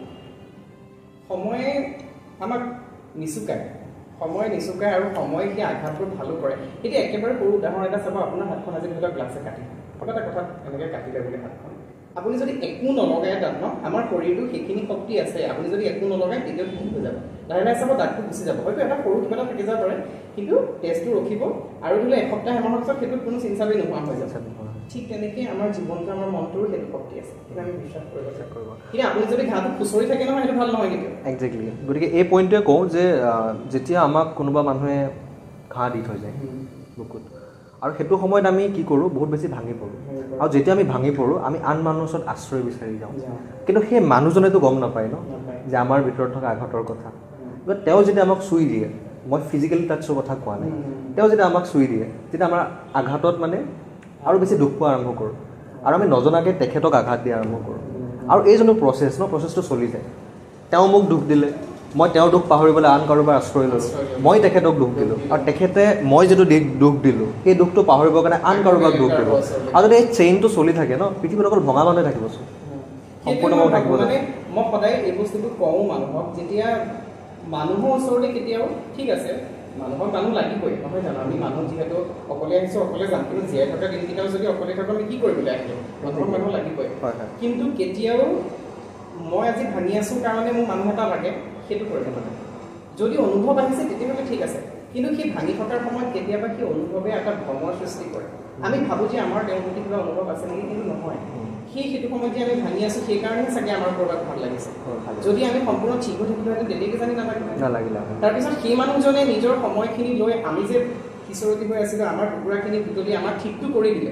সময়ে আমাক নিচুকায়, সময় নিচুকায় আৰু সময় সেই আঘাতবোৰ ভালো কৰে। এতিয়া একেবাৰে সৰু উদাহৰণ এটা চাব, আপোনাৰ হাতখন আজি ধৰি লওক গ্লাছে কাটি কিবা এটা কথাত এনেকৈ কাটিলে বুলি হাতখন, আপুনি যদি একো নলগাই তাত ন, আমাৰ শৰীৰটো সেইখিনি শক্তি আছে, আপুনি যদি একো নলগাই তেতিয়াও ঠিক হৈ যাব, লাহে লাহে চাব দাগটো গুচি যাব, হয়তো এটা সৰু কিবা এটা থাকি যাব পাৰে, কিন্তু তেজটো ৰখিব, আৰু ধৰি লওক এসপ্তাহ এমাহৰ পিছত সেইটোত কোনো চিন্তাই নোহোৱা হৈ যাব। ঠিক তেনেকৈ আমাৰ জীৱনটো, আমাৰ মনটোৰো সেইটো শক্তি আছে, সেইটো আমি বিশ্বাস কৰিব লাগিব। কিন্তু আপুনি যদি ঘাঁহটো খুচৰি থাকে নহয়, সেইটো ভাল নহয় কেতিয়াও। একজেক্টলি। গতিকে এই পইণ্টটোৱে কওঁ যে যেতিয়া আমাক কোনোবা মানুহে ঘাঁহ দি থৈ যায় বুকুত, আৰু সেইটো সময়ত আমি কি কৰোঁ, বহুত বেছি ভাঙি পৰোঁ, আৰু যেতিয়া আমি ভাঙি পৰোঁ আমি আন মানুহৰ ওচৰত আশ্ৰয় বিচাৰি যাওঁ, কিন্তু সেই মানুহজনেতো গম নাপায় ন যে আমাৰ ভিতৰত থকা আঘাতৰ কথা। গতিকে তেওঁ যেতিয়া আমাক চুই দিয়ে, মই ফিজিকেলি টাচৰ কথা কোৱা নাই, তেওঁ যেতিয়া আমাক চুই দিয়ে তেতিয়া আমাৰ আঘাতত মানে আৰু বেছি দুখ পোৱা আৰম্ভ কৰোঁ, আৰু আমি নজনাকৈ তেখেতক আঘাত দিয়া আৰম্ভ কৰোঁ, আৰু এই যোনটো প্ৰচেছ ন, প্ৰচেছটো চলি যায়। তেওঁ মোক দুখ দিলে, মই তেওঁৰ দুখ পাহৰিবলৈ আন কাৰোবাৰ আশ্ৰয় ল'লোঁ, মই তেখেতক দুখ দিলোঁ, আৰু তেখেতে মই যিটো দুখ দিলোঁ সেই দুখটো পাহৰিবৰ কাৰণে আন কাৰোবাক দুখ দিলোঁ, আৰু যদি এই চেইনটো চলি থাকে ন, পৃথিৱীত অকল ভঙা মানুহে থাকিবচোন, সম্পূৰ্ণভাৱে থাকিব। মানে মই সদায় এই বস্তুটো কওঁ মানুহক, যেতিয়া মানুহৰ ওচৰতে কেতিয়াও ঠিক আছে, মানুহক মানুহ লাগিবই নহয় জানো, আমি মানুহ যিহেতু অকলে আহিছোঁ অকলে যাম, কিন্তু জীয়াই থকা দিনকেইটাও যদি অকলে থাকোঁ আমি কি কৰিবলৈ আহিলোঁ, মানুহক মানুহ লাগিবই। কিন্তু কেতিয়াও মই আজি ভাঙি আছোঁ কাৰণে মোৰ মানুহ এটা লাগে সেইটো কৰিব নালাগে। যদি অনুভৱ আহিছে তেতিয়াহ'লে ঠিক আছে, কিন্তু সেই ভাঙি থকাৰ সময়ত কেতিয়াবা সেই অনুভৱে এটা ভ্ৰমৰ সৃষ্টি কৰে। আমি ভাবোঁ যে আমাৰ তেওঁৰ প্ৰতি কিবা অনুভৱ আছে নেকি, কিন্তু নহয়। সেই সেইটো সময়ত যে আমি ভাঙি আছোঁ সেইকাৰণে চাগে আমাৰ ক'ৰবাত ভাল লাগিছে। যদি আমি সম্পূৰ্ণ ঠিক হৈ থাকিলোঁ হেঁতেন তেনেকৈ জানি নালাগিলে, তাৰপিছত সেই মানুহজনে নিজৰ সময়খিনি লৈ আমি যে সিঁচৰতি হৈ আছিলোঁ আমাৰ টুকুৰাখিনি বুটলি আমাৰ ঠিকটো কৰি দিলে,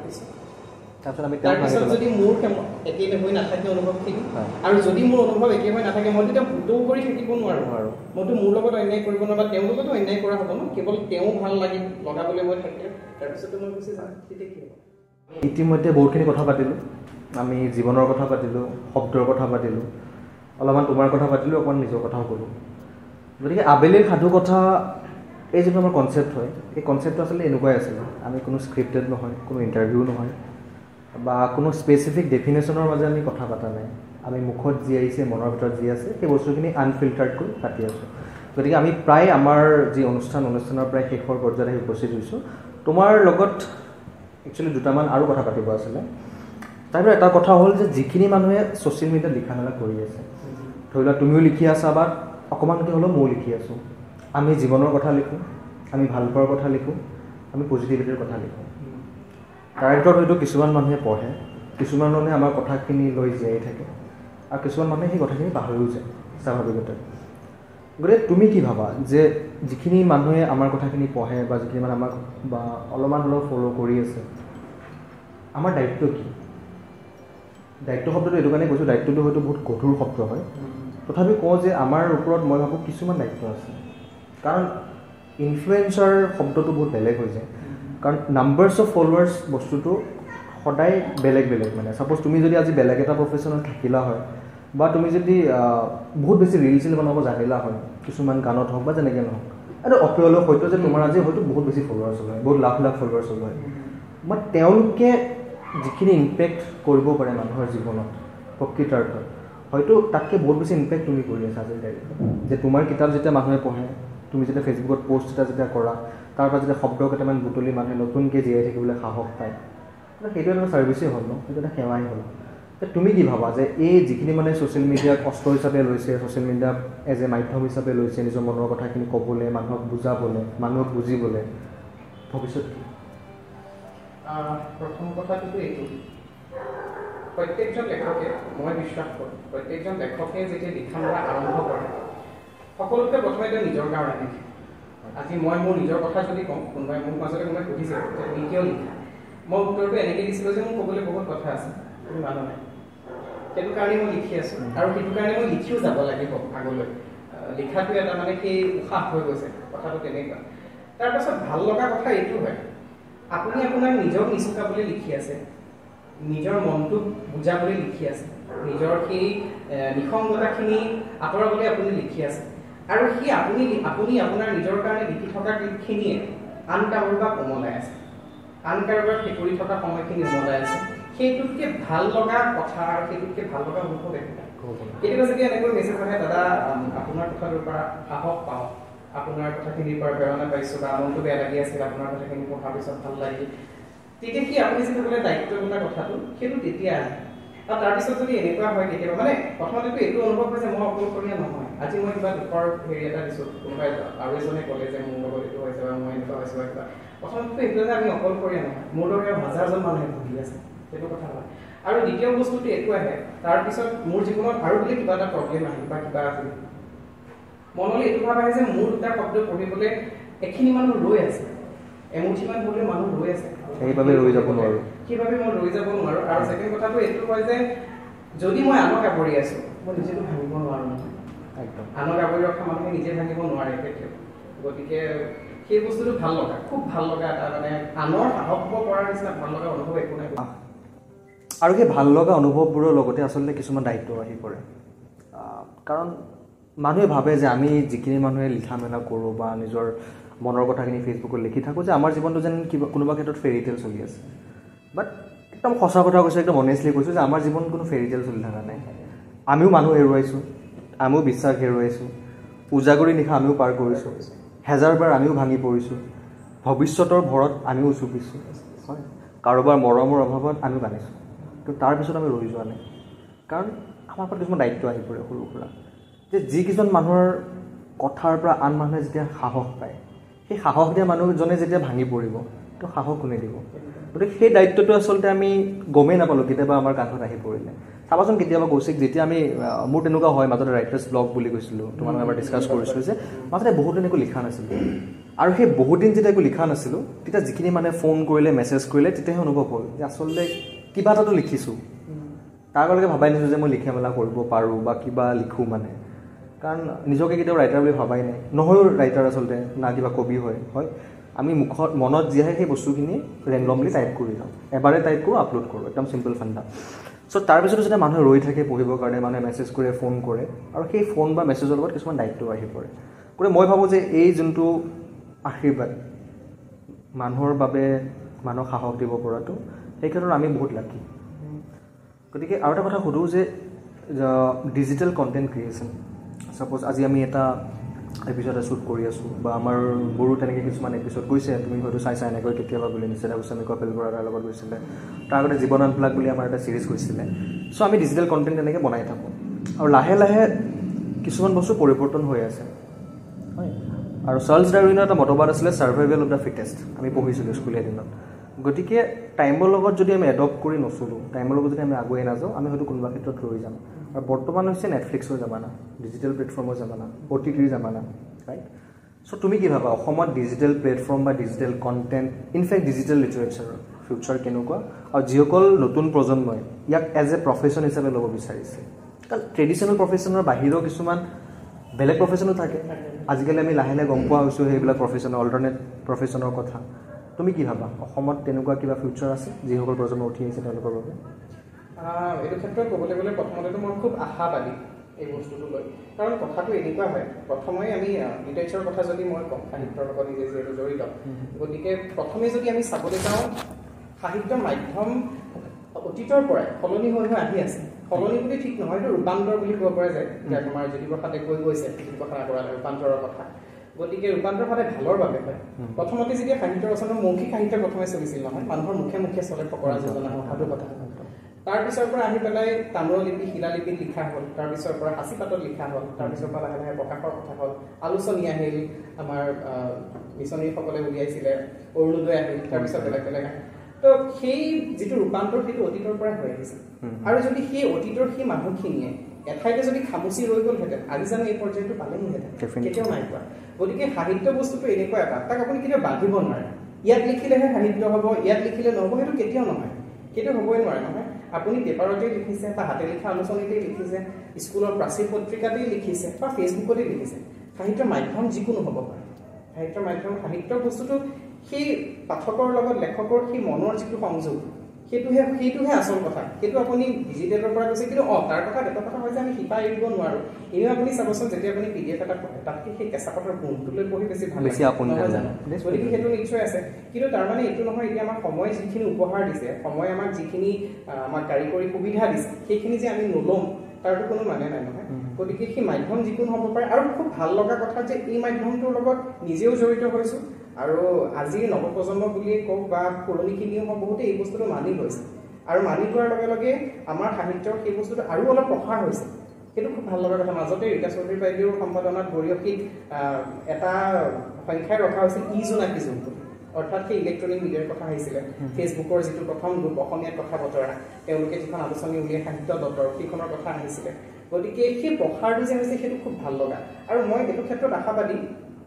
তাৰপিছত যদি মোৰ একে হৈ নাথাকে অনুভৱখিনি, আৰু যদি মোৰ অনুভৱ একে হৈ নাথাকে মই তেতিয়া ভুলও কৰি থাকিব নোৱাৰোঁ, মইতো মোৰ লগত অন্যায় কৰিব নোৱাৰোঁ বা তেওঁৰ লগতো অন্যায় কৰা হ'ব ন, কেৱল তেওঁ ভাল লাগি লগাবলৈ মই থাকিলে তাৰপিছতো মই গুচি যাম, তেতিয়া কি হ'ব। ইতিমধ্যে বহুতখিনি কথা পাতিলোঁ, আমি জীৱনৰ কথা পাতিলোঁ, শব্দৰ কথা পাতিলোঁ, অলপমান তোমাৰ কথা পাতিলোঁ, অকণমান নিজৰ কথাও ক'লোঁ। গতিকে আবেলিৰ সাধু কথা এই যিটো আমাৰ কনচেপ্ট হয়, এই কনচেপ্টটো আচলতে এনেকুৱাই আছিলে। আমি কোনো স্ক্ৰিপ্টেড নহয়, কোনো ইণ্টাৰভিউ নহয় বা কোনো স্পেচিফিক ডেফিনেশ্যনৰ মাজে আমি কথা পতা নাই। আমি মুখত যি আহিছে, মনৰ ভিতৰত যি আছে, সেই বস্তুখিনি আনফিল্টাৰ্ডকৈ পাতি আছোঁ। গতিকে আমি প্ৰায় আমাৰ যি অনুষ্ঠান অনুষ্ঠানৰ প্ৰায় শেষৰ পৰ্যায়ত আহি উপস্থিত হৈছোঁ। তোমাৰ লগত একচুৱেলি দুটামান আৰু কথা পাতিব আছিলে। তাৰপৰা এটা কথা হ'ল যে যিখিনি মানুহে ছ'চিয়েল মিডিয়াত লিখা মেলা কৰি আছে, ধৰি লোৱা তুমিও লিখি আছা বা অকণমানকৈ হ'লেও ময়ো লিখি আছোঁ। আমি জীৱনৰ কথা লিখোঁ, আমি ভাল পোৱাৰ কথা লিখোঁ, আমি পজিটিভিটিৰ কথা লিখোঁ। তাৰ ভিতৰত হয়তো কিছুমান মানুহে পঢ়ে, কিছুমান মানুহে আমাৰ কথাখিনি লৈ জীয়াই থাকে, আৰু কিছুমান মানুহে সেই কথাখিনি পাহৰিও যায় স্বাভাৱিকতে। গতিকে তুমি কি ভাবা যে যিখিনি মানুহে আমাৰ কথাখিনি পঢ়ে বা যিখিনি মানুহে আমাক বা অলপমান হ'লেও ফ'ল' কৰি আছে, আমাৰ দায়িত্ব কি? দায়িত্ব শব্দটো এইটো কাৰণে কৈছোঁ, দায়িত্বটো হয়তো বহুত গধুৰ শব্দ হয়, তথাপি কওঁ যে আমাৰ ওপৰত মই ভাবোঁ কিছুমান দায়িত্ব আছে। কাৰণ ইনফ্লুৱেঞ্চাৰ শব্দটো বহুত বেলেগ হৈ যায়। কাৰণ নাম্বাৰ্ছ অফ ফলোৱাৰ্ছ বস্তুটো সদায় বেলেগ বেলেগ। মানে ছাপ'জ তুমি যদি আজি বেলেগ এটা প্ৰফেশ্যনত থাকিলা হয় বা তুমি যদি বহুত বেছি ৰিল চিল বনাব জানিলা হয়, কিছুমান গানত হওক বা যেনেকৈ নহওক, এইটো অপ্ৰিয়লৈ হয়তো যে তোমাৰ আজি হয়তো বহুত বেছি ফলোৱাৰ্ছ হ'ল হয়, বহুত লাখ লাখ ফলোৱাৰ্ছ হ'ল হয়, বাট তেওঁলোকে যিখিনি ইম্পেক্ট কৰিব পাৰে মানুহৰ জীৱনত প্ৰকৃতাৰ্থত, হয়তো তাতকৈ বহুত বেছি ইম্পেক্ট তুমি কৰি আছা আজিৰ তাৰিখত। যে তোমাৰ কিতাপ যেতিয়া মানুহে পঢ়ে, তুমি যেতিয়া ফেচবুকত পষ্ট এটা যেতিয়া কৰা, তাৰ পৰা যেতিয়া শব্দ কেইটামান বুটলি মানুহে নতুনকৈ জীয়াই থাকিবলৈ সাহস পায়, সেইটো এটা ছাৰ্ভিচেই হ'ল ন, সেইটো এটা সেৱাই হ'ল। তুমি কি ভাবা যে এই যিখিনি মানে ছ'চিয়েল মিডিয়াক অস্ত্ৰ হিচাপে লৈছে, ছ'চিয়েল মিডিয়াক এজ এ মাধ্যম হিচাপে লৈছে নিজৰ মনৰ কথাখিনি ক'বলৈ, মানুহক বুজাবলৈ, মানুহক বুজিবলৈ, ভৱিষ্যত কি? প্ৰথম কথাটোতো এইটো, প্ৰত্যেকজন লেখকে, মই বিশ্বাস কৰোঁ প্ৰত্যেকজন লেখকে যেতিয়া লিখা মেলা আৰম্ভ কৰে, সকলোতকৈ প্ৰথমে তেওঁ নিজৰ কাৰণে লিখে। আজি মই মোৰ নিজৰ কথা যদি কওঁ, কোনোবাই মোৰ মাজতে কোনোবাই সুধিছে যে তুমি কিয় লিখা, মই উত্তৰটো এনেকৈ দিছিলোঁ যে মোৰ ক'বলৈ বহুত কথা আছে, তুমি মানুহ নাই, সেইটো কাৰণে মই লিখি আছোঁ, আৰু সেইটো কাৰণে মই লিখিও যাব লাগিব আগলৈ। লিখাটো এটা মানে সেই উশাহ হৈ গৈছে, কথাটো তেনেকুৱা। তাৰপাছত ভাল লগা কথা এইটো হয়, আপুনি আপোনাক নিজক নিচুকাবলৈ লিখি আছে, নিজৰ মনটোক বুজাবলৈ লিখি আছে, নিজৰ সেই নিসংগতাখিনি আঁতৰাবলৈ আপুনি লিখি আছে, আৰু সেই আপুনি আপুনি আপোনাৰ নিজৰ কাৰণে লিখি থকাখিনিয়ে আন কাৰোবাক উমলাই আছে, আন কাৰোবাক সেই থকা সময়খিনি উমলাই আছে। সেইটোতকৈ ভাল লগা কথা আৰু সেইটোতকৈ ভাল লগা অনুভৱ একো নাই। কেতিয়াবা যদি এনেকৈ মেছেজ আহে, দাদা আপোনাৰ কথাটোৰ পৰা সাহস পাওঁ, আপোনাৰ কথাখিনিৰ পৰা প্ৰেৰণা পাইছোঁ, বা মনটো বেয়া লাগি আছিল, আপোনাৰ কথাখিনি পঢ়াৰ পিছত ভাল লাগিল, তেতিয়া কি আপুনি যিটো ক'লে দায়িত্ব বোলা কথাটো, সেইটো তেতিয়া আহে। আৰু তাৰপিছত যদি এনেকুৱা হয় কেতিয়াবা, মানে প্ৰথমতেতো এইটো অনুভৱ হয় যে মই অকলশৰীয়া নহয়। আজি মই কিবা দুখৰ হেৰি এটা দিছোঁ, কোনোবাই আৰু এজনে ক'লে যে মোৰ লগত এইটো হৈছে বা মই এনেকুৱা হৈছোঁ বা কিবা, প্ৰথমতেতো এইটো যে আমি অকলশৰীয়া নহয়, মোৰ দৰে হাজাৰজন মানুহে ভুগি আছে, সেইটো কথা হয়। আৰু দ্বিতীয় বস্তুটো এইটো আহে, তাৰপিছত মোৰ জীৱনত আৰু বোলে কিবা এটা প্ৰব্লেম আহিল বা কিবা আছিল, মনলৈ এইটো ভাৱ আহে যে মোৰ দুটা শব্দ পঢ়িবলৈ এখিনি মানুহ ৰৈ আছে, এমুঠিমান পঢ়িলে মানুহ ৰৈ আছে, সেইবাবে ৰৈ যাব নোৱাৰোঁ সেইবাবে মই ৰৈ যাব নোৱাৰোঁ। আৰু ছেকেণ্ড কথাটো এইটো হয় যে যদি মই আনক আৱৰি আছোঁ, মই নিজেতো ভাঙিব নোৱাৰোঁ নহয়, একদম আনক আৱৰি ৰখা মানুহে নিজে ভাঙিব নোৱাৰে কেতিয়াও। গতিকে সেই বস্তুটো ভাল লগা, খুব ভাল লগা এটা, মানে আনৰ সাহস হ'ব পৰাৰ নিচিনা ভাল লগা অনুভৱ একো নাই। আৰু সেই ভাল লগা অনুভৱবোৰৰ লগতে আচলতে কিছুমান দায়িত্ব আহি পৰে। কাৰণ মানুহে ভাবে যে আমি যিখিনি মানুহে লিখা মেলা কৰোঁ বা নিজৰ মনৰ কথাখিনি ফেচবুকত লিখি থাকোঁ, যে আমাৰ জীৱনটো যেন কিবা কোনোবা ক্ষেত্ৰত ফেৰী টেল চলি আছে। বাট একদম সঁচা কথা কৈছোঁ, একদম অনেষ্টলি কৈছোঁ যে আমাৰ জীৱন কোনো ফেৰী টেল চলি থকা নাই। আমিও মানুহ হেৰুৱাইছোঁ, আমিও বিশ্বাস হেৰুৱাইছোঁ, উজাগৰি নিশা আমিও পাৰ কৰিছোঁ, হেজাৰবাৰ আমিও ভাঙি পৰিছোঁ, ভৱিষ্যতৰ ভৰত আমিও চুপিছোঁ, হয়, কাৰোবাৰ মৰমৰ অভাৱত আমিও কান্দিছোঁ, কিন্তু তাৰপিছত আমি ৰৈ যোৱা নাই। কাৰণ আমাৰ ওপৰত কিছুমান দায়িত্ব আহি পৰে সৰু সুৰা, যে যিকেইজন মানুহৰ কথাৰ পৰা আন মানুহে যেতিয়া সাহস পায়, সেই সাহস দিয়া মানুহজনে যেতিয়া ভাঙি পৰিব, তো সাহস কোনে দিব? গতিকে সেই দায়িত্বটো আচলতে আমি গমেই নাপালোঁ কেতিয়াবা আমাৰ কান্ধত আহি পৰিলে। চাবাচোন কেতিয়াবা কৌশিক, যেতিয়া আমি, মোৰ তেনেকুৱা হয়, মাজতে ৰাইটাৰ্ছ ব্লগ বুলি কৈছিলোঁ, তোমালোকে এবাৰ ডিছকাছ কৰিছিলোঁ যে মাজতে বহুত দিন একো লিখা নাছিলোঁ, আৰু সেই বহুত দিন যেতিয়া একো লিখা নাছিলোঁ, তেতিয়া যিখিনি মানে ফোন কৰিলে, মেছেজ কৰিলে, তেতিয়াহে অনুভৱ হ'ল যে আচলতে কিবা এটাতো লিখিছোঁ। তাৰ আগলৈকে ভাবাই নাছিলোঁ যে মই লিখা মেলা কৰিব পাৰোঁ বা কিবা লিখোঁ মানে, কাৰণ নিজকে কেতিয়াও ৰাইটাৰ বুলি ভাবাই নাই, নহয়ো ৰাইটাৰ আচলতে, না কিবা কবি হয়, হয়, আমি মুখত মনত যি আহে সেই বস্তুখিনি ৰেণ্ডমলি টাইপ কৰি যাওঁ, এবাৰে টাইপ কৰোঁ, আপলোড কৰোঁ, একদম চিম্পল ফাণ্ডা। চ' তাৰপিছতো যেতিয়া মানুহে ৰৈ থাকে পঢ়িবৰ কাৰণে, মানুহে মেছেজ কৰে, ফোন কৰে, আৰু সেই ফোন বা মেছেজৰ লগত কিছুমান দায়িত্ব আহি পৰে। গতিকে মই ভাবোঁ যে এই যোনটো আশীৰ্বাদ মানুহৰ বাবে মানুহক সাহস দিব পৰাটো, সেই ক্ষেত্ৰত আমি বহুত লাকি। গতিকে আৰু এটা কথা সোধোঁ যে ডিজিটেল কণ্টেণ্ট ক্ৰিয়েশ্যন, ছাপ'জ আজি আমি এটা এপিছড শ্বুট কৰি আছোঁ, বা আমাৰ মোৰো তেনেকৈ কিছুমান এপিছড গৈছে, তুমি হয়তো চাইছা এনেকৈ কেতিয়াবা বুলি নিচিনা গোস্বামী, কপিল বৰা তাৰ লগত গৈছিলে, তাৰ আগতে জীৱন আনপ্লাগ বুলি আমাৰ এটা ছিৰিজ গৈছিলে। চ' আমি ডিজিটেল কণ্টেণ্ট তেনেকৈ বনাই থাকোঁ, আৰু লাহে লাহে কিছুমান বস্তু পৰিৱৰ্তন হৈ আছে, হয়। আৰু চাৰ্লছ ডাৰউইনৰ এটা মতবাদ আছিলে ছাৰ্ভাইভেল অফ দ্য ফিটেষ্ট, আমি পঢ়িছিলোঁ স্কুলীয়া দিনত। গতিকে টাইমৰ লগত যদি আমি এডপ্ট কৰি নচলোঁ, টাইমৰ লগত যদি আমি আগুৱাই নাযাওঁ, আমি হয়তো কোনোবা ক্ষেত্ৰত ৰৈ যাম। আৰু বৰ্তমান হৈছে নেটফ্লিক্সৰ জামানা, ডিজিটেল প্লেটফৰ্মৰ জামানা, অ' টি টিৰ জামানা, ৰাইট। চ' তুমি কি ভাবা অসমত ডিজিটেল প্লেটফৰ্ম বা ডিজিটেল কণ্টেণ্ট, ইনফেক্ট ডিজিটেল লিটাৰেচাৰৰ ফিউচাৰ কেনেকুৱা, আৰু যিসকল নতুন প্ৰজন্মই ইয়াক এজ এ প্ৰফেশ্যন হিচাপে ল'ব বিচাৰিছে? কাৰণ ট্ৰেডিশ্যনেল প্ৰফেশ্যনৰ বাহিৰেও কিছুমান বেলেগ প্ৰফেশ্যনো থাকে। আজিকালি আমি লাহে লাহে গম পোৱা হৈছোঁ সেইবিলাক প্ৰফেশ্যনৰ, অল্টাৰনেট প্ৰফেশ্যনৰ কথা। তুমি কি ভাবা অসমত তেনেকুৱা কিবা ফিউচাৰ আছে যিসকল প্ৰজন্ম উঠি আহিছে তেওঁলোকৰ বাবে? এইটো ক্ষেত্ৰত ক'বলৈ গ'লে প্ৰথমতেতো মই খুব আশাবাদী এই বস্তুটো লৈ। কাৰণ কথাটো এনেকুৱা হয়, প্ৰথমেই আমি লিটাৰেচাৰৰ কথা যদি মই কওঁ, সাহিত্যৰ লগত নিজে যিহেতু জড়িত, গতিকে প্ৰথমে যদি আমি চাবলৈ যাওঁ, সাহিত্য মাধ্যম অতীতৰ পৰাই সলনি হৈ হৈ আহি আছে। সলনি বুলি ঠিক নহয়, এইটো ৰূপান্তৰ বুলি ক'ব পৰা যায়। এতিয়া তোমাৰ জ্যোতিপ্ৰসাদে কৈ গৈছে জ্যোতিপ্ৰসাদ আগৰৱালাই ৰূপান্তৰৰ কথা। গতিকে ৰূপান্তৰ সদায় ভালৰ বাবে হয়। প্ৰথমতে যেতিয়া সাহিত্য ৰচনাৰ মৌখিক সাহিত্য প্ৰথমে চলিছিল নহয়, মানুহৰ মুখে মুখে চলে ফকৰা যোজনা সাধু কথা। তাৰপিছৰ পৰা আহি পেলাই তাম্ৰলিপি, শিলালিপিত লিখা হ'ল, তাৰপিছৰ পৰা সাঁচিপাতত লিখা হ'ল, তাৰপিছৰ পৰা লাহে লাহে প্ৰকাশৰ কথা হ'ল, আলোচনী আহিল, আমাৰ মিছনীসকলে উলিয়াইছিলে, অৰুণোদয় আহিল, তাৰপিছত বেলেগ বেলেগ আহিল। তো সেই যিটো ৰূপান্তৰ সেইটো অতীতৰ পৰাই হৈ আহিছে। আৰু যদি সেই অতীতৰ সেই মানুহখিনিয়ে এঠাইতে যদি খামুচি ৰৈ গ'লহেঁতেন, আজি জানো এই পৰ্যায়টো পালেহিহেঁতেন? কেতিয়াও নাই পোৱা। গতিকে সাহিত্য বস্তুটো এনেকুৱা এটা, তাক আপুনি কেতিয়াও বান্ধিব নোৱাৰে। ইয়াত লিখিলেহে সাহিত্য হ'ব, ইয়াত লিখিলে নহ'ব, সেইটো কেতিয়াও নহয়, সেইটো হ'বই নোৱাৰে নহয়। আপুনি পেপাৰতেই লিখিছে, বা হাতে লিখা আলোচনীতেই লিখিছে, স্কুলৰ প্ৰাচীৰ পত্ৰিকাতেই লিখিছে, বা ফেচবুকতেই লিখিছে, সাহিত্যৰ মাধ্যম যিকোনো হ'ব পাৰে। সাহিত্যৰ মাধ্যম, সাহিত্যৰ বস্তুটো সেই পাঠকৰ লগত লেখকৰ সেই মনৰ যিটো সংযোগ, সেইটোহে সেইটোহে আচল কথা। সেইটো আপুনি ডিজিটেলৰ পৰা কৈছে, কিন্তু অঁ তাৰ কথা এটা কথা হয় যে আমি শিপা এৰিব নোৱাৰোঁ। এনেও আপুনি চাবচোন, যেতিয়া আপুনি পি ডি এফ এটা পঢ়ে, তাতকৈ সেই কেঁচা পাতৰ গুণটো লৈ পঢ়ি বেছি ভাল নহয় জানো? গতিকে সেইটো নিশ্চয় আছে। কিন্তু তাৰমানে এইটো নহয়, এতিয়া আমাক সময় যিখিনি উপহাৰ দিছে, সময় আমাক যিখিনি আমাক কাৰিকৰী সুবিধা দিছে, সেইখিনি যে আমি নল'ম তাৰতো কোনো মানে নাই নহয়। গতিকে সেই মাধ্যম যিকোনো হ'ব পাৰে। আৰু খুব ভাল লগা কথা যে এই মাধ্যমটোৰ লগত নিজেও জড়িত হৈছোঁ, আৰু আজিৰ নৱপ্ৰজন্ম বুলিয়েই কওক বা পুৰণিখিনিও হওক, বহুতে এই বস্তুটো মানি লৈছে। আৰু মানি লোৱাৰ লগে লগে আমাৰ সাহিত্যৰ সেই বস্তুটো আৰু অলপ প্ৰসাৰ হৈছে। সেইটো খুব ভাল লগা কথা। মাজতে ৰীতা চৌধুৰী বাইদেউৰ সম্পাদনাত গৰিয়সীত এটা সংখ্যাই ৰখা হৈছিল ই জোনাকী যুগ বুলি, অৰ্থাৎ সেই ইলেক্ট্ৰনিক মিডিয়াৰ কথা আহিছিলে। ফেচবুকৰ যিটো প্ৰথম গ্ৰুপ অসমীয়াত কথা বতৰা, তেওঁলোকে যিখন আলোচনী উলিয়াই সাহিত্য দতৰ, সেইখনৰ কথা আহিছিলে। গতিকে সেই প্ৰসাৰটো যে হৈছে সেইটো খুব ভাল লগা। আৰু মই এইটো ক্ষেত্ৰত আশাবাদী,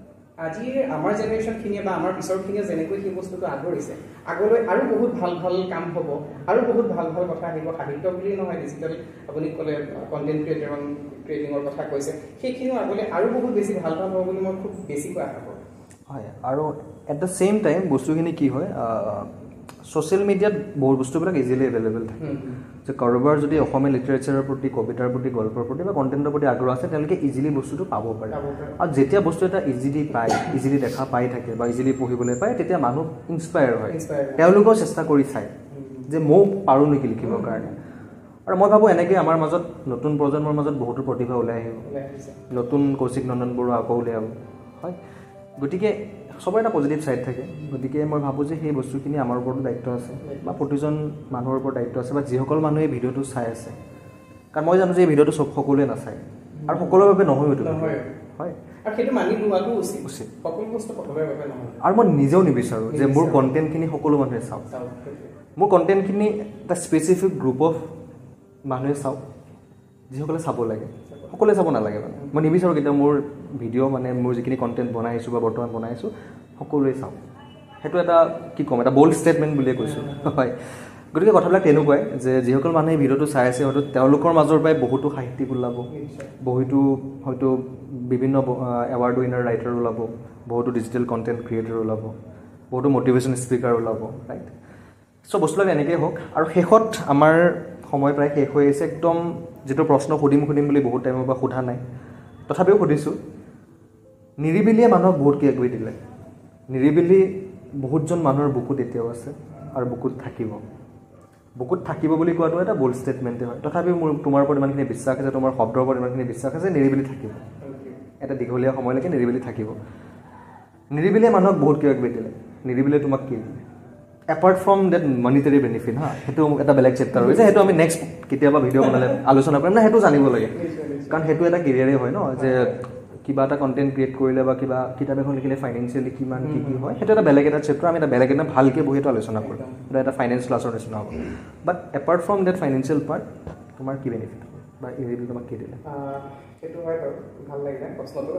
আজিৰ আমাৰ জেনেৰেশ্যনখিনিয়ে বা আমাৰ পিছৰখিনিয়ে যেনেকৈ সেই বস্তুটো আগবাঢ়িছে, আগলৈ আৰু বহুত ভাল ভাল কাম হ'ব, আৰু বহুত ভাল ভাল কথা আহিব। সাহিত্য বুলিয়েই নহয়, ডিজিটেল আপুনি ক'লে কণ্টেণ্ট ক্ৰিয়েটৰ ক্ৰিয়েটিঙৰ কথা কৈছে, সেইখিনিও আগলৈ আৰু বহুত বেছি ভাল ভাল হ'ব বুলি মই খুব বেছিকৈ আশা কৰোঁ। হয়, আৰু এট দ্য ছেইম টাইম বস্তুখিনি কি হয়, ছ'চিয়েল মিডিয়াত বহুত বস্তুবিলাক ইজিলি এভেইলেবল থাকে। যে কাৰোবাৰ যদি অসমীয়া লিটাৰেচাৰৰ প্ৰতি, কবিতাৰ প্ৰতি, গল্পৰ প্ৰতি বা কণ্টেণ্টৰ প্ৰতি আগ্ৰহ আছে, তেওঁলোকে ইজিলি বস্তুটো পাব পাৰে। আৰু যেতিয়া বস্তু এটা ইজিলি পায়, ইজিলি দেখা পাই থাকে বা ইজিলি পঢ়িবলৈ পায়, তেতিয়া মানুহ ইনস্পায়াৰ হয়, তেওঁলোকেও চেষ্টা কৰি চায় যে ময়ো পাৰোঁ নেকি লিখিবৰ কাৰণে। আৰু মই ভাবোঁ এনেকৈ আমাৰ মাজত, নতুন প্ৰজন্মৰ মাজত বহুতো প্ৰতিভা ওলাই আহিব, নতুন কৌশিক নন্দন বৰুৱা আকৌ উলিয়াব, হয়। গতিকে চবৰে এটা পজিটিভ ছাইড থাকে। গতিকে মই ভাবোঁ যে সেই বস্তুখিনি আমাৰ ওপৰতো দায়িত্ব আছে, বা প্ৰতিজন মানুহৰ ওপৰত দায়িত্ব আছে, বা যিসকল মানুহে এই ভিডিঅ'টো চাই আছে। কাৰণ মই জানো যে এই ভিডিঅ'টো চব সকলোৱে নাচায়, আৰু সকলোৰে বাবে নহয়ও এইটো, হয়। আৰু সেইটো মানি লোৱাটো উচিত উচিত সকলো বস্তু সকলোৰে বাবে নহয়। আৰু মই নিজেও নিবিচাৰোঁ যে মোৰ কণ্টেণ্টখিনি সকলো মানুহে চাওক। মোৰ কণ্টেণ্টখিনি এটা স্পেচিফিক গ্ৰুপ অফ মানুহে চাওক, যিসকলে চাব লাগে। সকলোৱে চাব নালাগে মানে। মই নিবিচাৰোঁ কেতিয়াও মোৰ ভিডিঅ' মানে মোৰ যিখিনি কণ্টেণ্ট বনাই আছোঁ বা বৰ্তমান বনাই আছোঁ, সকলোৱে চাওক। সেইটো এটা কি ক'ম, এটা বল্ড ষ্টেটমেণ্ট বুলিয়ে কৈছোঁ, হয়। গতিকে কথাবিলাক তেনেকুৱাই যে যিসকল মানুহে ভিডিঅ'টো চাই আছে, হয়তো তেওঁলোকৰ মাজৰ পৰাই বহুতো সাহিত্যিক ওলাব, বহুতো হয়তো বিভিন্ন এৱাৰ্ড উইনাৰ ৰাইটাৰ ওলাব, বহুতো ডিজিটেল কণ্টেণ্ট ক্ৰিয়েটৰ ওলাব, বহুতো মটিভেশ্যন স্পীকাৰ ওলাব, ৰাইট। চ' বস্তুবিলাক এনেকেই হওক। আৰু শেষত আমাৰ সময় প্ৰায় শেষ হৈ আহিছে একদম যিটো প্ৰশ্ন সুধিম সুধিম বুলি বহুত টাইমৰ পৰা সোধা নাই তথাপিও সুধিছোঁ নিৰিবিলিয়ে মানুহক বহুত কিবা কিবি দিলে নিৰিবিলি বহুতজন মানুহৰ বুকুত এতিয়াও আছে আৰু বুকুত থাকিব বুকুত থাকিব বুলি কোৱাটো এটা বোল্ড ষ্টেটমেণ্টে হয় তথাপিও মোৰ তোমাৰ ওপৰত ইমানখিনি বিশ্বাস আছে তোমাৰ শব্দৰ ওপৰত ইমানখিনি বিশ্বাস আছে নিৰিবিলি থাকিব এটা দীঘলীয়া সময়লৈকে নিৰিবিলি থাকিব নিৰিবিলিয়ে মানুহক বহুত কিবা কিবি দিলে নিৰিবিলিয়ে তোমাক কি দিলে apart from that monetary benefit হা সেইটো এটা বেলেগ চেপ্টাৰ হৈছে সেইটো আমি নেক্সট কেতিয়াবা ভিডিঅ' বনালে আলোচনা কৰিম না সেইটো জানিব লাগে কাৰণ সেইটো এটা কেৰিয়াৰে হয় ন যে কিবা এটা কণ্টেণ্ট ক্ৰিয়েট কৰিলে বা কিবা কিতাপ এখন লিখিলে ফাইনেন্সিয়েলি কিমান কি কি হয় সেইটো এটা বেলেগ এটা চেপ্টাৰ আমি এটা বেলেগ এটা ভালকৈ বহি এটা আলোচনা কৰিম এটা এটা ফাইনেন্স ক্লাছৰ নিচিনা হ'ব but apart from that financial part তোমাৰ কি বেনিফিট হ'ব বা নিৰিবিলি তোমাক কি দিলে সেইটো হয় বাৰু ভাল লাগিলে প্ৰশ্নটো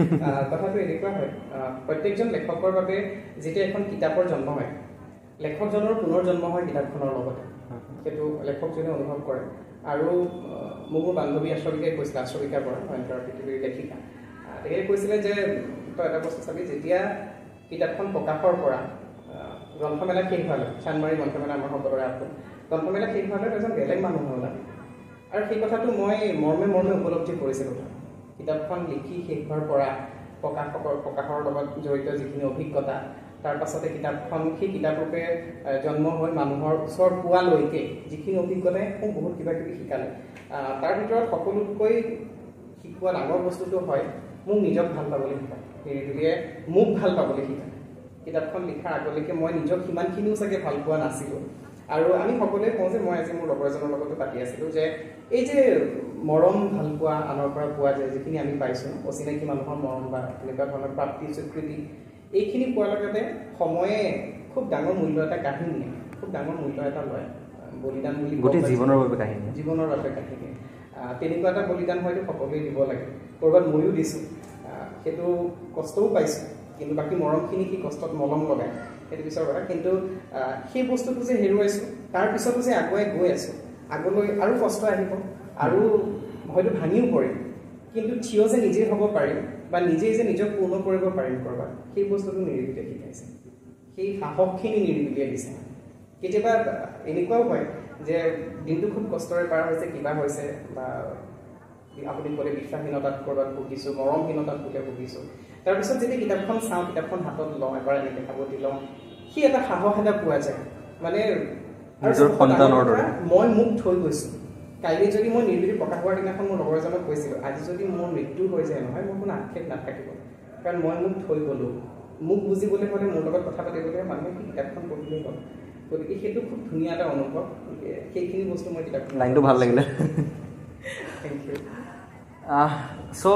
কথাটো এনেকুৱা হয় প্ৰত্যেকজন লেখকৰ বাবে যেতিয়া এখন কিতাপৰ জন্ম হয় লেখকজনৰ পুনৰ জন্ম হয় কিতাপখনৰ লগতে সেইটো লেখকজনে অনুভৱ কৰে আৰু মোৰ মোৰ বান্ধৱী আশ্ৰবিকাই কৈছিলে আশ্ৰবিকাৰ পৰা ভয়ংকৰ পৃথিৱীৰ লেখিকা তেখেতে কৈছিলে যে তই এটা বস্তু চাবি যেতিয়া কিতাপখন প্ৰকাশৰ পৰা গ্ৰন্থমেলা শেষ হোৱালৈ চানমাৰী গ্ৰন্থমেলা আমাৰ সকলোৰে আপোন গ্ৰন্থমেলা শেষ হোৱালৈ এজন বেলেগ মানুহ হ'ল আৰু সেই কথাটো মই মৰ্মে মৰ্মে উপলব্ধি কৰিছিলোঁ কিতাপখন লিখি শেষ হোৱাৰ পৰা প্ৰকাশকৰ প্ৰকাশৰ লগত জড়িত যিখিনি অভিজ্ঞতা তাৰ পাছতে কিতাপখন সেই কিতাপৰূপে জন্ম হৈ মানুহৰ ওচৰ পোৱালৈকে যিখিনি অভিজ্ঞতাই মোক বহুত কিবা কিবি শিকালে তাৰ ভিতৰত সকলোতকৈ শিকোৱা ডাঙৰ বস্তুটো হয় মোক নিজক ভাল পাবলৈ শিকায় নিৰিবিলিয়ে মোক ভাল পাবলৈ শিকায় কিতাপখন লিখাৰ আগলৈকে মই নিজক সিমানখিনিও চাগে ভাল পোৱা নাছিলোঁ আৰু আমি সকলোৱে কওঁ যে মই আজি মোৰ লগৰ এজনৰ লগতো পাতি আছিলোঁ যে এই যে মৰম ভাল পোৱা আনৰ পৰা পোৱা যায় যিখিনি আমি পাইছোঁ অচিনাকি মানুহৰ মৰম বা এনেকুৱা ধৰণৰ প্ৰাপ্তি স্বীকৃতি এইখিনি পোৱাৰ লগতে সময়ে খুব ডাঙৰ মূল্য এটা কাহিনী খুব ডাঙৰ মূল্য এটা লয় বলিদান বুলি গোটেই জীৱনৰ বাবে কাহিনী জীৱনৰ বাবে কাহিনী তেনেকুৱা এটা বলিদান হয়তো সকলোৱে দিব লাগে ক'ৰবাত ময়ো দিছোঁ সেইটো কষ্টও পাইছোঁ কিন্তু বাকী মৰমখিনি সি কষ্টত মলম লগায় সেইটো পিছৰ কথা কিন্তু সেই বস্তুটো যে হেৰুৱাইছোঁ তাৰপিছতো যে আগুৱাই গৈ আছোঁ আগলৈ আৰু কষ্ট আহিব আৰু হয়তো ভাঙিও পৰিম কিন্তু থিয় যে নিজেই হ'ব পাৰিম বা নিজেই যে নিজক পূৰ্ণ কৰিব পাৰিম ক'ৰবাত সেই বস্তুটো নিৰিবিলিয়ে শিকাইছে সেই সাহসখিনি নিৰিবিলিয়ে দিছে কেতিয়াবা এনেকুৱাও হয় যে দিনটো খুব কষ্টৰে পাৰ হৈছে কিবা হৈছে বা আপুনি ক'লে বিশ্বাসহীনতাত ক'ৰবাত ভুগিছোঁ মৰমহীনতাত বোলে ভুগিছোঁ তাৰপিছত যেতিয়া কিতাপখন চাওঁ কিতাপখন হাতত লওঁ এবাৰ এনেকৈ সাৱটি লওঁ সি এটা সাহস এটা পোৱা যায় মানে মই মোক থৈ গৈছোঁ কাইলৈ যদি মই নিৰিবিলি প্ৰকাশ হোৱাৰ দিনাখন মোৰ লগৰ এজনক কৈছিলোঁ আজি যদি মোৰ মৃত্যু হৈ যায় নহয় মোৰ কোনো আক্ষেপ নাথাকিব কাৰণ মই মোক থৈ গ'লোঁ মোক বুজিবলৈ হ'লে মোৰ লগত কথা পাতিবলৈ মানুহে সেই কিতাপখন পঢ়িলেই হ'ল গতিকে সেইটো খুব ধুনীয়া এটা অনুভৱ সেইখিনি বস্তু মই কিতাপখন লাইনটো ভাল লাগিলে থেংক ইউ চ'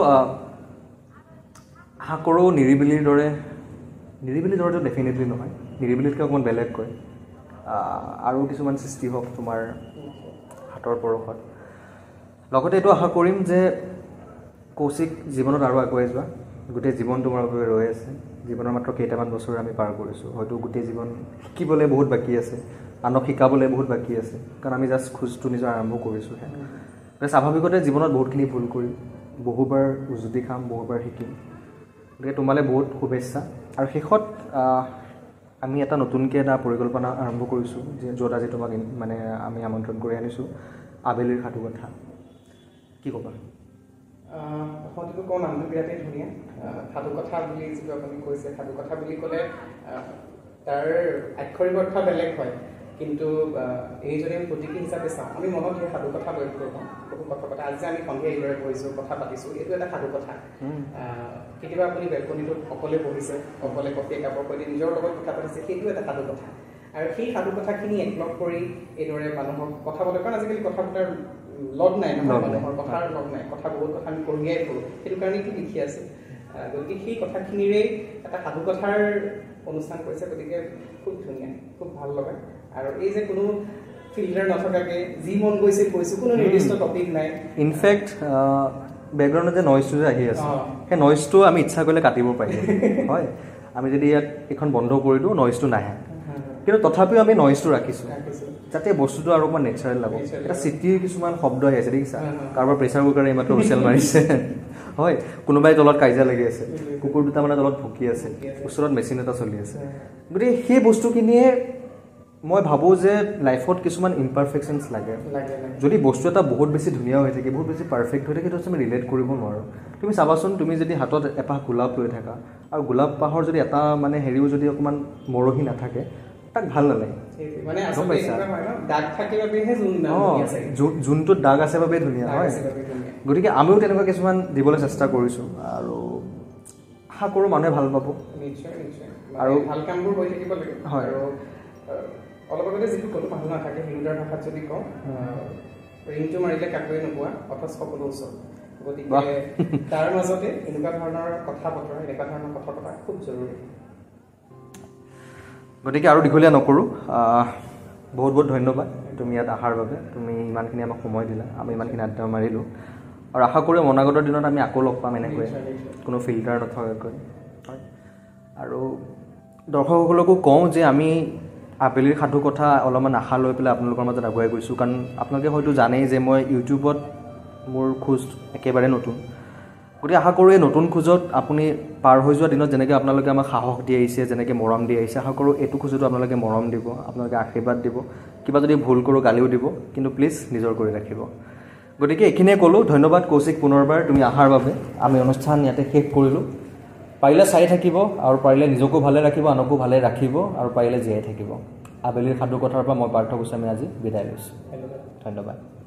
আশা কৰোঁ নিৰিবিলিৰ দৰে নিৰিবিলিৰ দৰেতো ডেফিনেটলি নহয় নিৰিবিলিতকৈ অকণমান বেলেগ কয় আৰু কিছুমান সৃষ্টি হওক তোমাৰ হাতৰ পৰশত লগতে এইটো আশা কৰিম যে কৌশিক জীৱনত আৰু আগুৱাই যোৱা গোটেই জীৱন তোমাৰ বাবে ৰৈ আছে জীৱনৰ মাত্ৰ কেইটামান বছৰ আমি পাৰ কৰিছোঁ হয়তো গোটেই জীৱন শিকিবলৈ বহুত বাকী আছে আনক শিকাবলৈ বহুত বাকী আছে কাৰণ আমি জাষ্ট খোজটো নিজৰ আৰম্ভ কৰিছোঁহে স্বাভাৱিকতে জীৱনত বহুতখিনি ভুল কৰিম বহুবাৰ উজুতি খাম বহুবাৰ শিকিম গতিকে তোমালৈ বহুত শুভেচ্ছা আৰু শেষত আমি এটা নতুনকৈ এটা পৰিকল্পনা আৰম্ভ কৰিছোঁ যে য'ত আজি তোমাক মানে আমি আমন্ত্ৰণ কৰি আনিছোঁ আবেলিৰ সাধু কথা কি ক'বা সতিটো কওঁ নামটো বিৰাটেই ধুনীয়া সাধু কথা বুলি যিটো আপুনি কৈছে সাধু কথা বুলি ক'লে তাৰ আক্ষৰিক অৰ্থ বেলেগ হয় কিন্তু এই যদি আমি প্ৰতীকী হিচাপে চাওঁ আমি মনত সেই সাধু কথা লৈ কৰোঁ বহু কথা কথা আজি আমি সন্ধিয়া এইদৰে বহিছোঁ কথা পাতিছোঁ এইটো এটা সাধু কথা কেতিয়াবা আপুনি বেলকনিটোত অকলে বহিছে অকলে কফি একাপৰ সৈতে নিজৰ লগত কথা পাতিছে সেইটো এটা সাধু কথা আৰু সেই সাধু কথাখিনি একলগ কৰি এইদৰে মানুহক কথা পতা কাৰণ আজিকালি কথা পতাৰ লগ নাই নহয় মানুহৰ কথাৰ লগ নাই কথা বহুত কথা আমি কঢ়িয়াই ফুৰোঁ সেইটো কাৰণেইতো লিখি আছে গতিকে সেই কথাখিনিৰেই এটা সাধু কথাৰ অনুষ্ঠান কৰিছে গতিকে খুব ধুনীয়া খুব ভাল লগা আৰু এই যে কোনো ফিল্টাৰ নথকাকৈ যি মন গৈছে কৈছোঁ কোনো নিৰ্দিষ্ট টপিক নাই ইনফেক্ট বেকগ্ৰাউণ্ডত যে নইজটো যে আহি আছে সেই নইজটো আমি ইচ্ছা কৰিলে কাটিব পাৰিম হয় আমি যদি ইয়াত এইখন বন্ধ কৰি দিওঁ নইজটো নাহে কিন্তু তথাপিও আমি নইজটো ৰাখিছোঁ যাতে বস্তুটো আৰু অকণমান নেচাৰেল লাগক এটা চিটিৰ কিছুমান শব্দ আহি আছে দেখিছা কাৰোবাৰ প্ৰেছাৰ কুকাৰে এইমাত্ৰ হুইচেল মাৰিছে হয় কোনোবাই তলত কাজিয়া লাগি আছে কুকুৰ দুটা মানে তলত ভুকি আছে ওচৰত মেচিন এটা চলি আছে গতিকে সেই বস্তুখিনিয়ে মই ভাবোঁ যে লাইফত কিছুমান ইমপাৰফেকশ্যনছ লাগে যদি বস্তু এটা বহুত বেছি ধুনীয়া হৈ থাকে বহুত বেছি পাৰফেক্ট হৈ থাকে সেইটো আমি ৰিলেট কৰিব নোৱাৰোঁ তুমি চাবাচোন তুমি যদি হাতত এপাহ গোলাপ লৈ থাকা আৰু গোলাপ পাহৰ যদি এটা মানে হেৰিও যদি অকণমান মৰহি নাথাকে তাক ভাল নালাগে যোনটোত দাগ আছে বাবেই ধুনীয়া হয় গতিকে আমিও তেনেকুৱা কিছুমান দিবলৈ চেষ্টা কৰিছোঁ আৰু আশা কৰোঁ মানুহে ভাল পাব আৰু ভাল কামবোৰ হৈ থাকিব লাগে হয় আৰু অলপ আগতে যিটো ক'লোঁ মানুহ নাথাকে হিন্দুৰ ভাষাত যদি কওঁ ৰিংটো মাৰিলে কাকোৱে নোপোৱা অথচ সকলো ওচৰত গতিকে তাৰ মাজতে এনেকুৱা ধৰণৰ কথা বতৰা এনেকুৱা ধৰণৰ কথা পতা খুব জৰুৰী গতিকে আৰু দীঘলীয়া নকৰোঁ বহুত বহুত ধন্যবাদ তুমি ইয়াত অহাৰ বাবে তুমি ইমানখিনি আমাক সময় দিলা আমি ইমানখিনি আড্ডা মাৰিলোঁ আৰু আশা কৰোঁ অনাগত দিনত আমি আকৌ লগ পাম এনেকৈ কোনো ফিল্টাৰ নথকাকৈ হয় আৰু দৰ্শকসকলকো কওঁ যে আমি আবেলিৰ সাধু কথা অলপমান আশা লৈ পেলাই আপোনালোকৰ মাজত আগুৱাই গৈছোঁ কাৰণ আপোনালোকে হয়তো জানেই যে মই ইউটিউবত মোৰ খোজ একেবাৰে নতুন গতিকে আশা কৰোঁ এই নতুন খোজত আপুনি পাৰ হৈ যোৱা দিনত যেনেকৈ আপোনালোকে আমাক সাহস দি আহিছে যেনেকৈ মৰম দি আহিছে আশা কৰোঁ এইটো খোজতো আপোনালোকে মৰম দিব আপোনালোকে আশীৰ্বাদ দিব কিবা যদি ভুল কৰোঁ গালিও দিব কিন্তু প্লিজ নিজৰ কৰি ৰাখিব গতিকে এইখিনিয়ে ক'লোঁ ধন্যবাদ কৌশিক পুনৰবাৰ তুমি অহাৰ বাবে আমি অনুষ্ঠান ইয়াতে শেষ কৰিলোঁ পাৰিলে চাই থাকিব আৰু পাৰিলে নিজকো ভালে ৰাখিব আনকো ভালে ৰাখিব আৰু পাৰিলে জীয়াই থাকিব আবেলিৰ সাধু কথাৰ পৰা মই পাৰ্থ গোস্বামী আজি বিদায় লৈছোঁ ধন্যবাদ